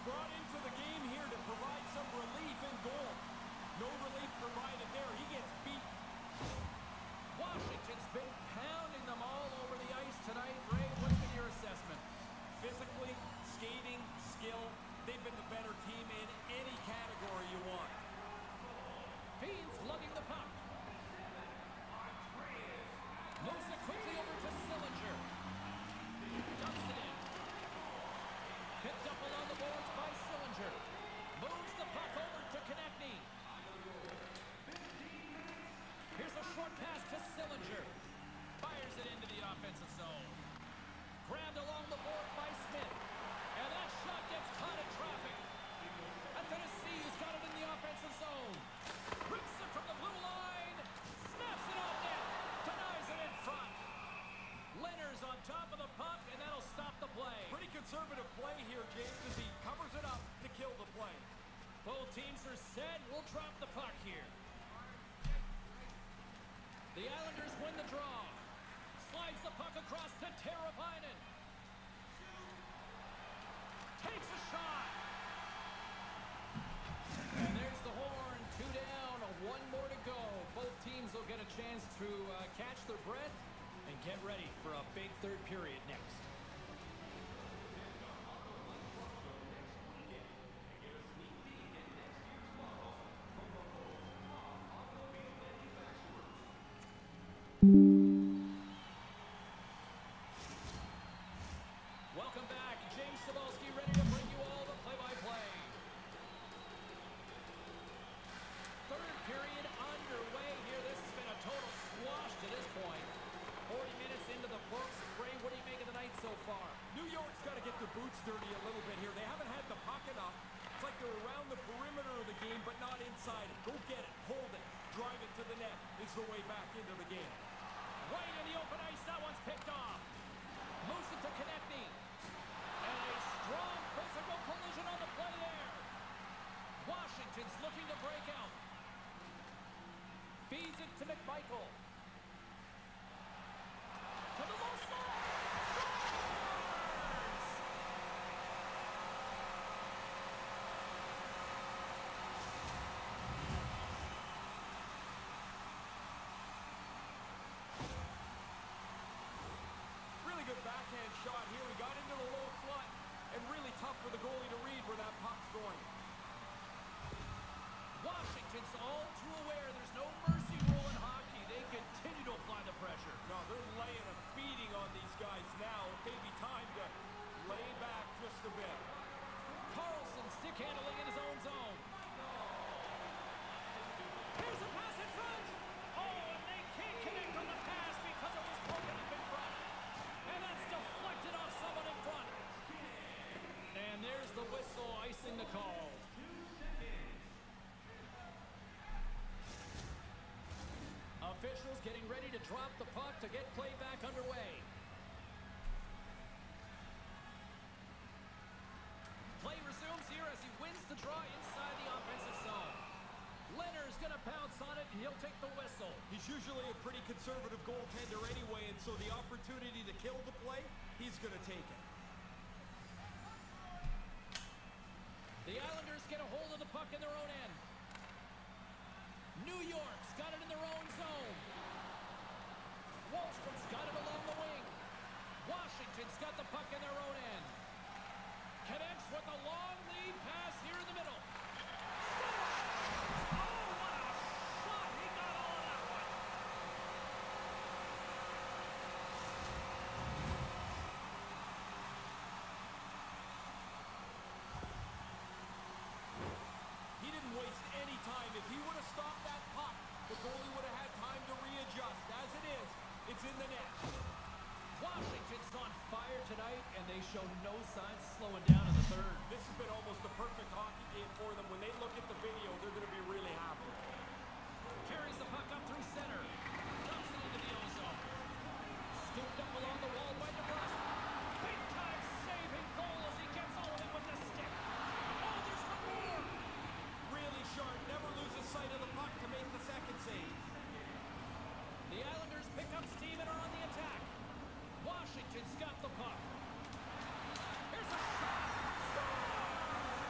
brought into the game here to provide some relief in goal. No relief provided there. He gets beat. Washington's been pounding them all over the ice tonight. Ray, what's been your assessment? Physically, skating, skill, they've been the better team in any category you want. Beans lugging the puck. Moves it quickly over to Sillinger. Dumps it in. Picked up along the boards by Sillinger. Moves the puck over to Konechny. Here's a short pass to Sillinger. Fires it into the offensive zone. Grabbed along the board by Smith. And that shot gets caught in traffic. And Tennessee's got it in the offensive zone. Rips it from the blue line. Snaps it off net. Denies it in front. Leonard's on top of the puck, and that'll stop the play. Pretty conservative play here, James, as he covers it up to kill the play. Both teams are set. We'll drop the puck here. The Islanders win the draw. Slides the puck across to Teravainen. Takes a shot. And there's the horn. 2 down, 1 more to go. Both teams will get a chance to catch their breath and get ready for a big third period next. Welcome back. James Cebulski ready to bring you all the play-by-play. Third period underway here. This has been a total squash to this point. 40 minutes into the books. Ray, what do you make of the night so far? New York's got to get their boots dirty a little bit here. They haven't had the puck enough. It's like they're around the perimeter of the game, but not inside it. Go get it, hold it, drive it to the net is the way back into the game. Right in the open ice, that one's picked off. Moves it to Konechny. And a strong physical collision on the play there. Washington's looking to break out. Feeds it to McMichael. To the low slot. Really good backhand shot here. He got into the low slot, and really tough for the goalie to read where that puck's going. Washington's all too aware there's no mercy rule in hockey. They continue to apply the pressure. No, they're laying a beating on these guys now. It may be time to lay back just a bit. Carlson stick handling in his own zone. Here's a pass in front. Oh, and they can't connect on the pass because it was broken up in front. And that's deflected off someone in front. And there's the whistle icing the call. Officials getting ready to drop the puck to get play back underway. Play resumes here as he wins the draw inside the offensive zone. Leonard's going to pounce on it, and he'll take the whistle. He's usually a pretty conservative goaltender anyway, and so the opportunity to kill the play, he's going to take it. The Islanders get a hold of the puck in their own end. New York's got it in their own zone. Wallstrom's got it along the wing. Washington's got the puck in their own end. Connects with a long lead pass here in the middle. Oh, what a shot! He got all of that one. He didn't waste any time. If he would have stopped that puck, the goalie would have had time to readjust. As it is, it's in the net. Washington's on fire tonight, and they show no signs of slowing down in the third. This has been almost the perfect hockey game for them. When they look at the video, they're going to be really happy. Carries the puck up through center. Dumps it into the ozone. Scooped up along the wall by DeBrusque. Big time saving goal as he gets all of it with the stick. Oh, there's one more. Really sharp. Never loses sight of the puck to make the second save. The Islanders pick up steam and are on the attack. Washington's got the puck. Here's a shot. Scores!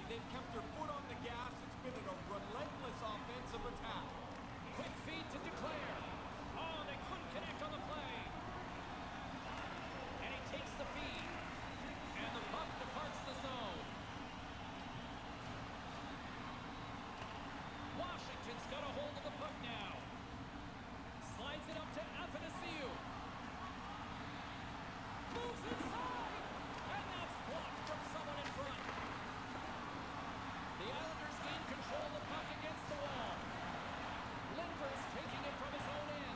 they've kept their foot on the gas. It's been a relentless offensive attack. Quick feed to declare. Oh, they couldn't connect on the play. And he takes the feed. And the puck departs the zone. Washington's got a hold of the puck now. Slides it up to Athanasiou. Moves inside. And that's blocked from someone in front. The Islanders gain control of the puck against the wall. Lindber's taking it from his own end.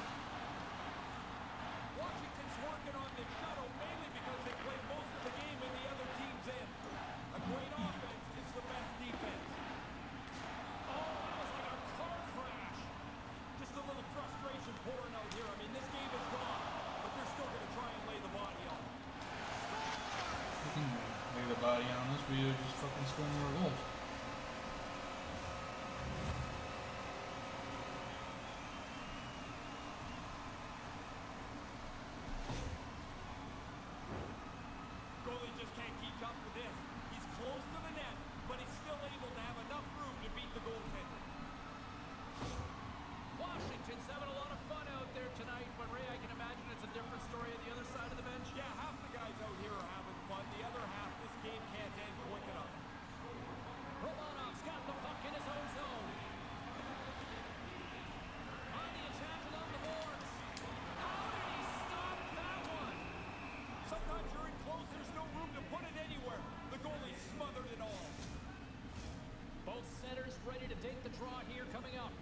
Washington's working on the shuttle mainly because they play most of the game in the other team's end. A great offense is the best defense. Oh, that was like a car crash. Just a little frustration pouring out here. I mean, this game is gone, but they're still going to try and lay the body on. We can lay the body on us. We are just fucking scoring more goals. Goalie just can't keep up with this. He's close to the net, but he's still able to have enough room to beat the goaltender. Washington's having a lot of fun out there tonight, but Ray, I can imagine it's a different story on the other side of the bench. Yeah, half the guys out here are having fun. The other half, this game can't end quick enough. Romanov's got the puck in his own zone. On the attack along the boards. How did he stop that one? Sometimes you're in close, there's no room to put it anywhere. The goalie smothered it all. Both centers ready to take the draw here coming up.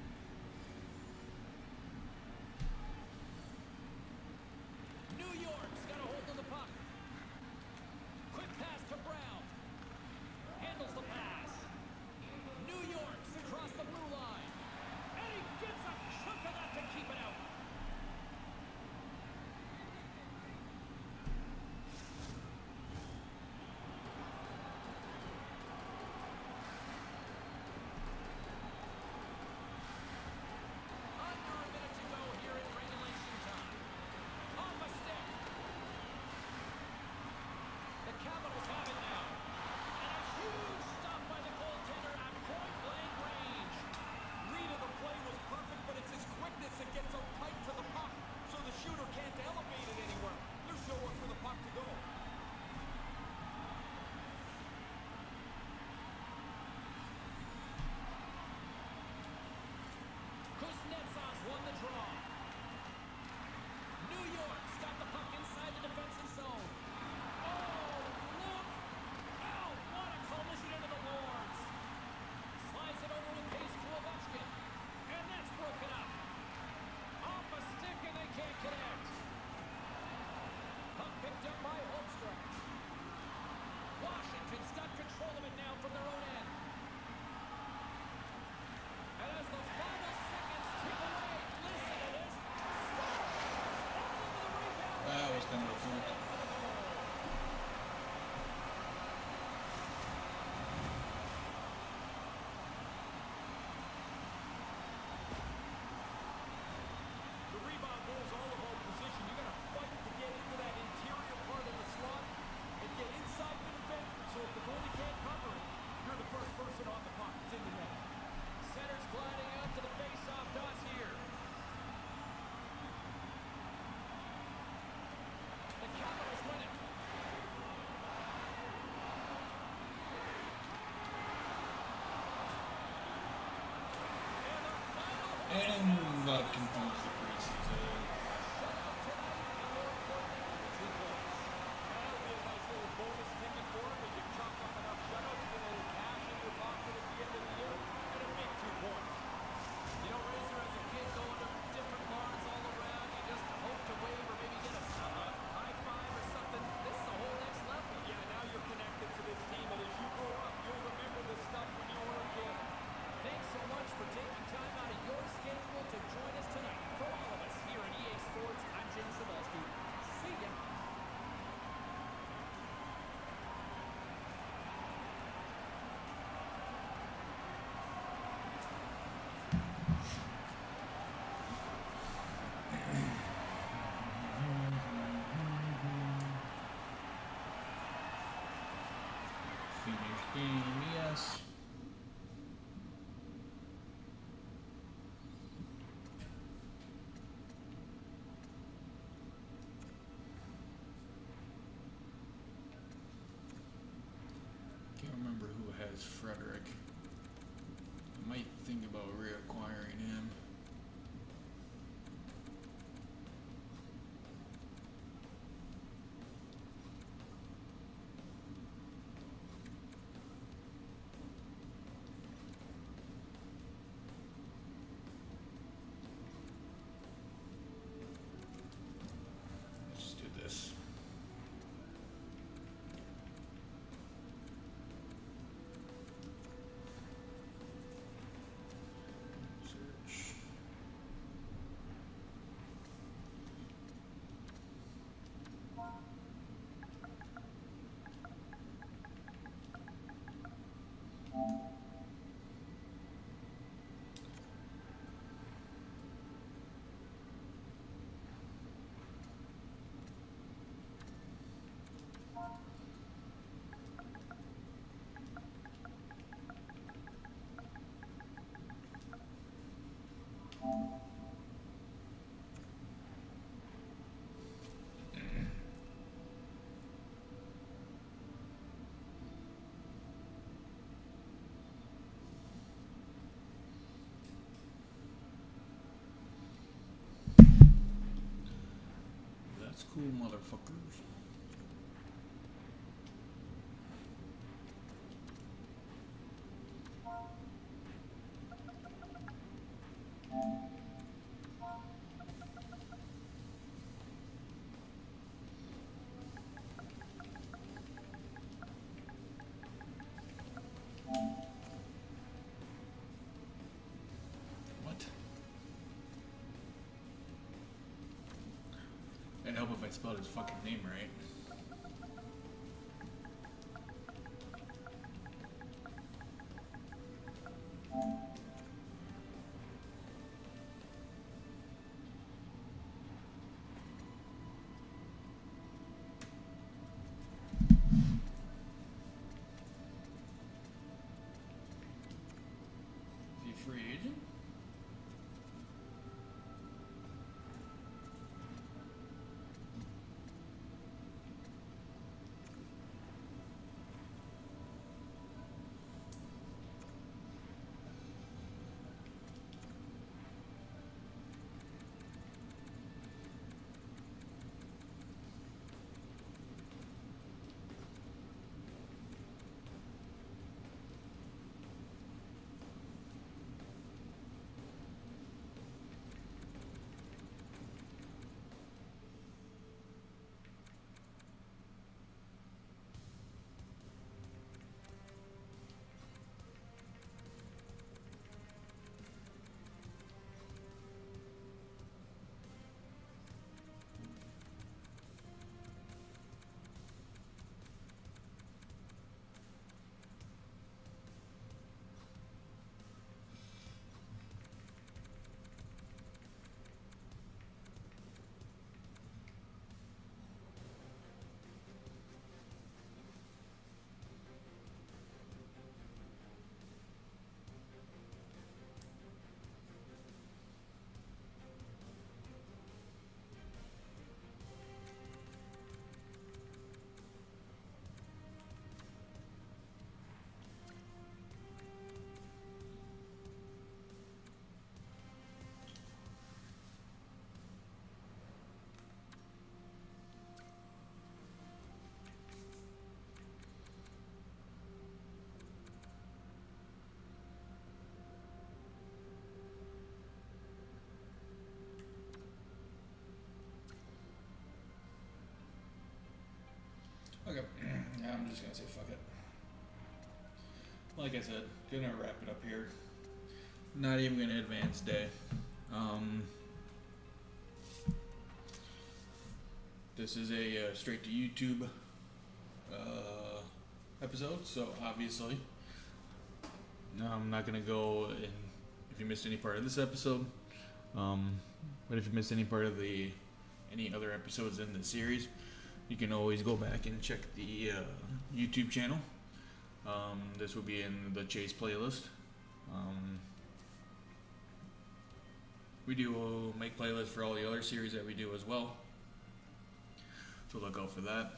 New York's got a hold of the puck. Quick pass to Brown. Handles the pass. New York's across the blue line. And he gets a chunk of that to keep it out. Under a minute to go here in regulation time. Off a stick. The Capitals have it now. And a huge stop by the goaltender at point-blank range. Read of the play was perfect, but it's his quickness that gets out tight to the puck, so the shooter can't elevate it anywhere. There's nowhere for the puck to go. Kuznetsov's won the draw. New York's got the puck inside the defensive zone. Oh, look! Oh, what a collision into the boards. Slides it over with pace to Ovechkin. And that's broken up. Off a stick and they can't connect. Puck picked up by Holmstrom. Washington's got control of it now from their own end. And as the final seconds tick away, listen to this. That was kind of a fluke. The rebound goal is all about position. You got to fight to get into that interior part of the slot and get inside the defense. So if the goalie can't cover it, you're the first person on the puck. It's in the net. Center's gliding out to the face-off dots here. The Capitals win it. And the final And that concludes the preseason. shutout tonight, and more importantly, 2 points. That'll be a nice little bonus ticket for him. If you chalk up enough shutouts, you get a little cash in your pocket at the end of the year, and a big 2 points. You know, Razor, as a kid going to different bars all around, you just hope to wave or maybe get a high five or something. This is a whole next level. Yeah, now you're connected to this team, and as you grow up, you'll remember this stuff when you were a kid. Thanks so much for taking time out of your schedule to join us tonight. For all of us here at EA Sports, I'm Jim Cebulski. See ya. Finish game, yeah. pass. Can't remember who has Frederick. I might think about reacquiring him. Let's do this. Search. That's cool, motherfuckers. What? It'd help if I spelled his fucking name right. Is he a free agent? Okay, yeah, I'm just gonna say fuck it. Like I said, gonna wrap it up here. Not even gonna advance day. This is a straight to YouTube episode, so obviously I'm not gonna go and if you missed any part of this episode, but if you missed any part of any other episodes in the series, you can always go back and check the YouTube channel. This will be in the Chase playlist. We do make playlists for all the other series that we do as well, so look out for that.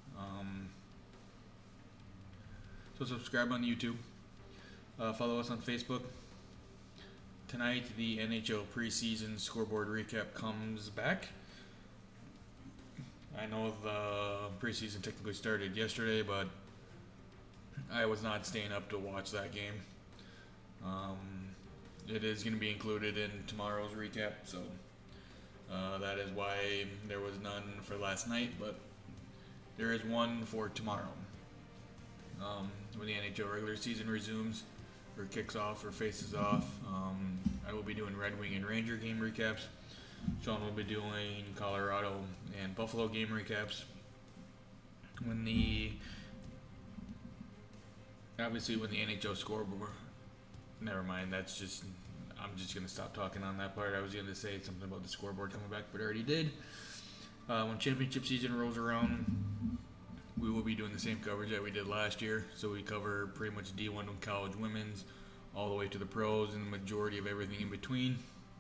So subscribe on YouTube. Follow us on Facebook. Tonight, the NHL preseason scoreboard recap comes back. I know the preseason technically started yesterday, but I was not staying up to watch that game. It is going to be included in tomorrow's recap, so that is why there was none for last night, but there is one for tomorrow. When the NHL regular season resumes, or kicks off, or faces off, I will be doing Red Wing and Ranger game recaps. Sean will be doing Colorado and Buffalo game recaps. When the NHL scoreboard, never mind, I'm just going to stop talking on that part. I was going to say something about the scoreboard coming back, but I already did. When championship season rolls around, we will be doing the same coverage that we did last year. So we cover pretty much D1 and college women's, all the way to the pros, and the majority of everything in between.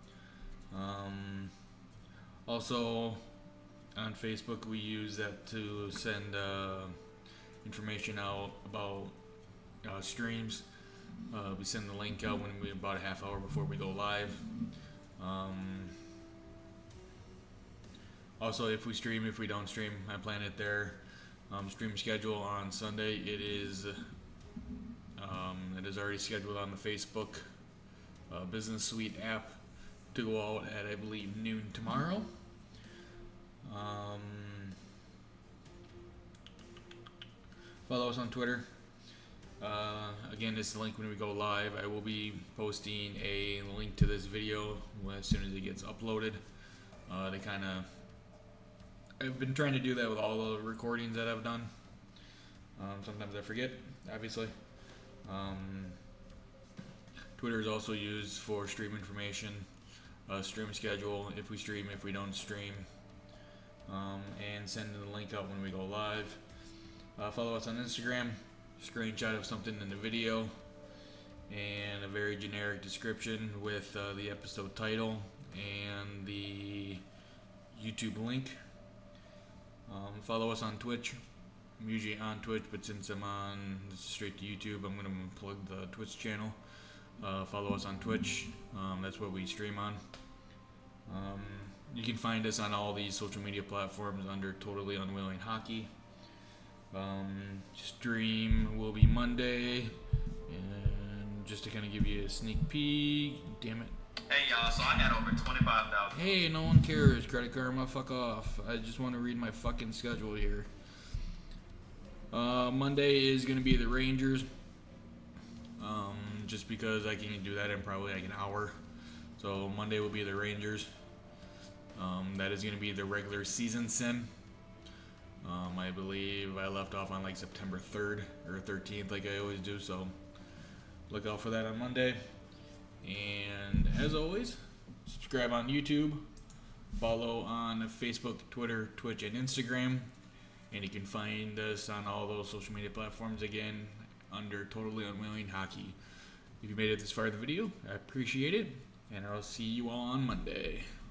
Also, on Facebook, we use that to send information out about streams. We send the link out about a half hour before we go live. Also, if we stream, if we don't stream, I plan it there. Stream schedule on Sunday. It is already scheduled on the Facebook Business Suite app to go out at, I believe, noon tomorrow. Follow us on Twitter. Again, this is the link when we go live. I will be posting a link to this video as soon as it gets uploaded. I've been trying to do that with all the recordings that I've done. Sometimes I forget, obviously. Twitter is also used for stream information, stream schedule, if we stream, if we don't stream, and send the link out when we go live. Follow us on Instagram. Screenshot of something in the video and a very generic description with the episode title and the YouTube link. Follow us on Twitch. I'm usually on Twitch, but since I'm on straight to YouTube, I'm going to plug the Twitch channel. Follow us on Twitch. That's what we stream on. You can find us on all these social media platforms under Totally Unwilling Hockey. Stream will be Monday, and just to kind of give you a sneak peek, damn it. Hey y'all, so I got over 25,000. Hey, no one cares. Credit Karma, fuck off. I just want to read my fucking schedule here. Monday is going to be the Rangers. Just because I can do that in probably like an hour. So Monday will be the Rangers. That is going to be the regular season sim. I believe I left off on like September 3rd or 13th like I always do, so look out for that on Monday. And as always, subscribe on YouTube, follow on Facebook, Twitter, Twitch, and Instagram, and you can find us on all those social media platforms again under Totally Unwilling Hockey. If you made it this far in the video, I appreciate it, and I'll see you all on Monday.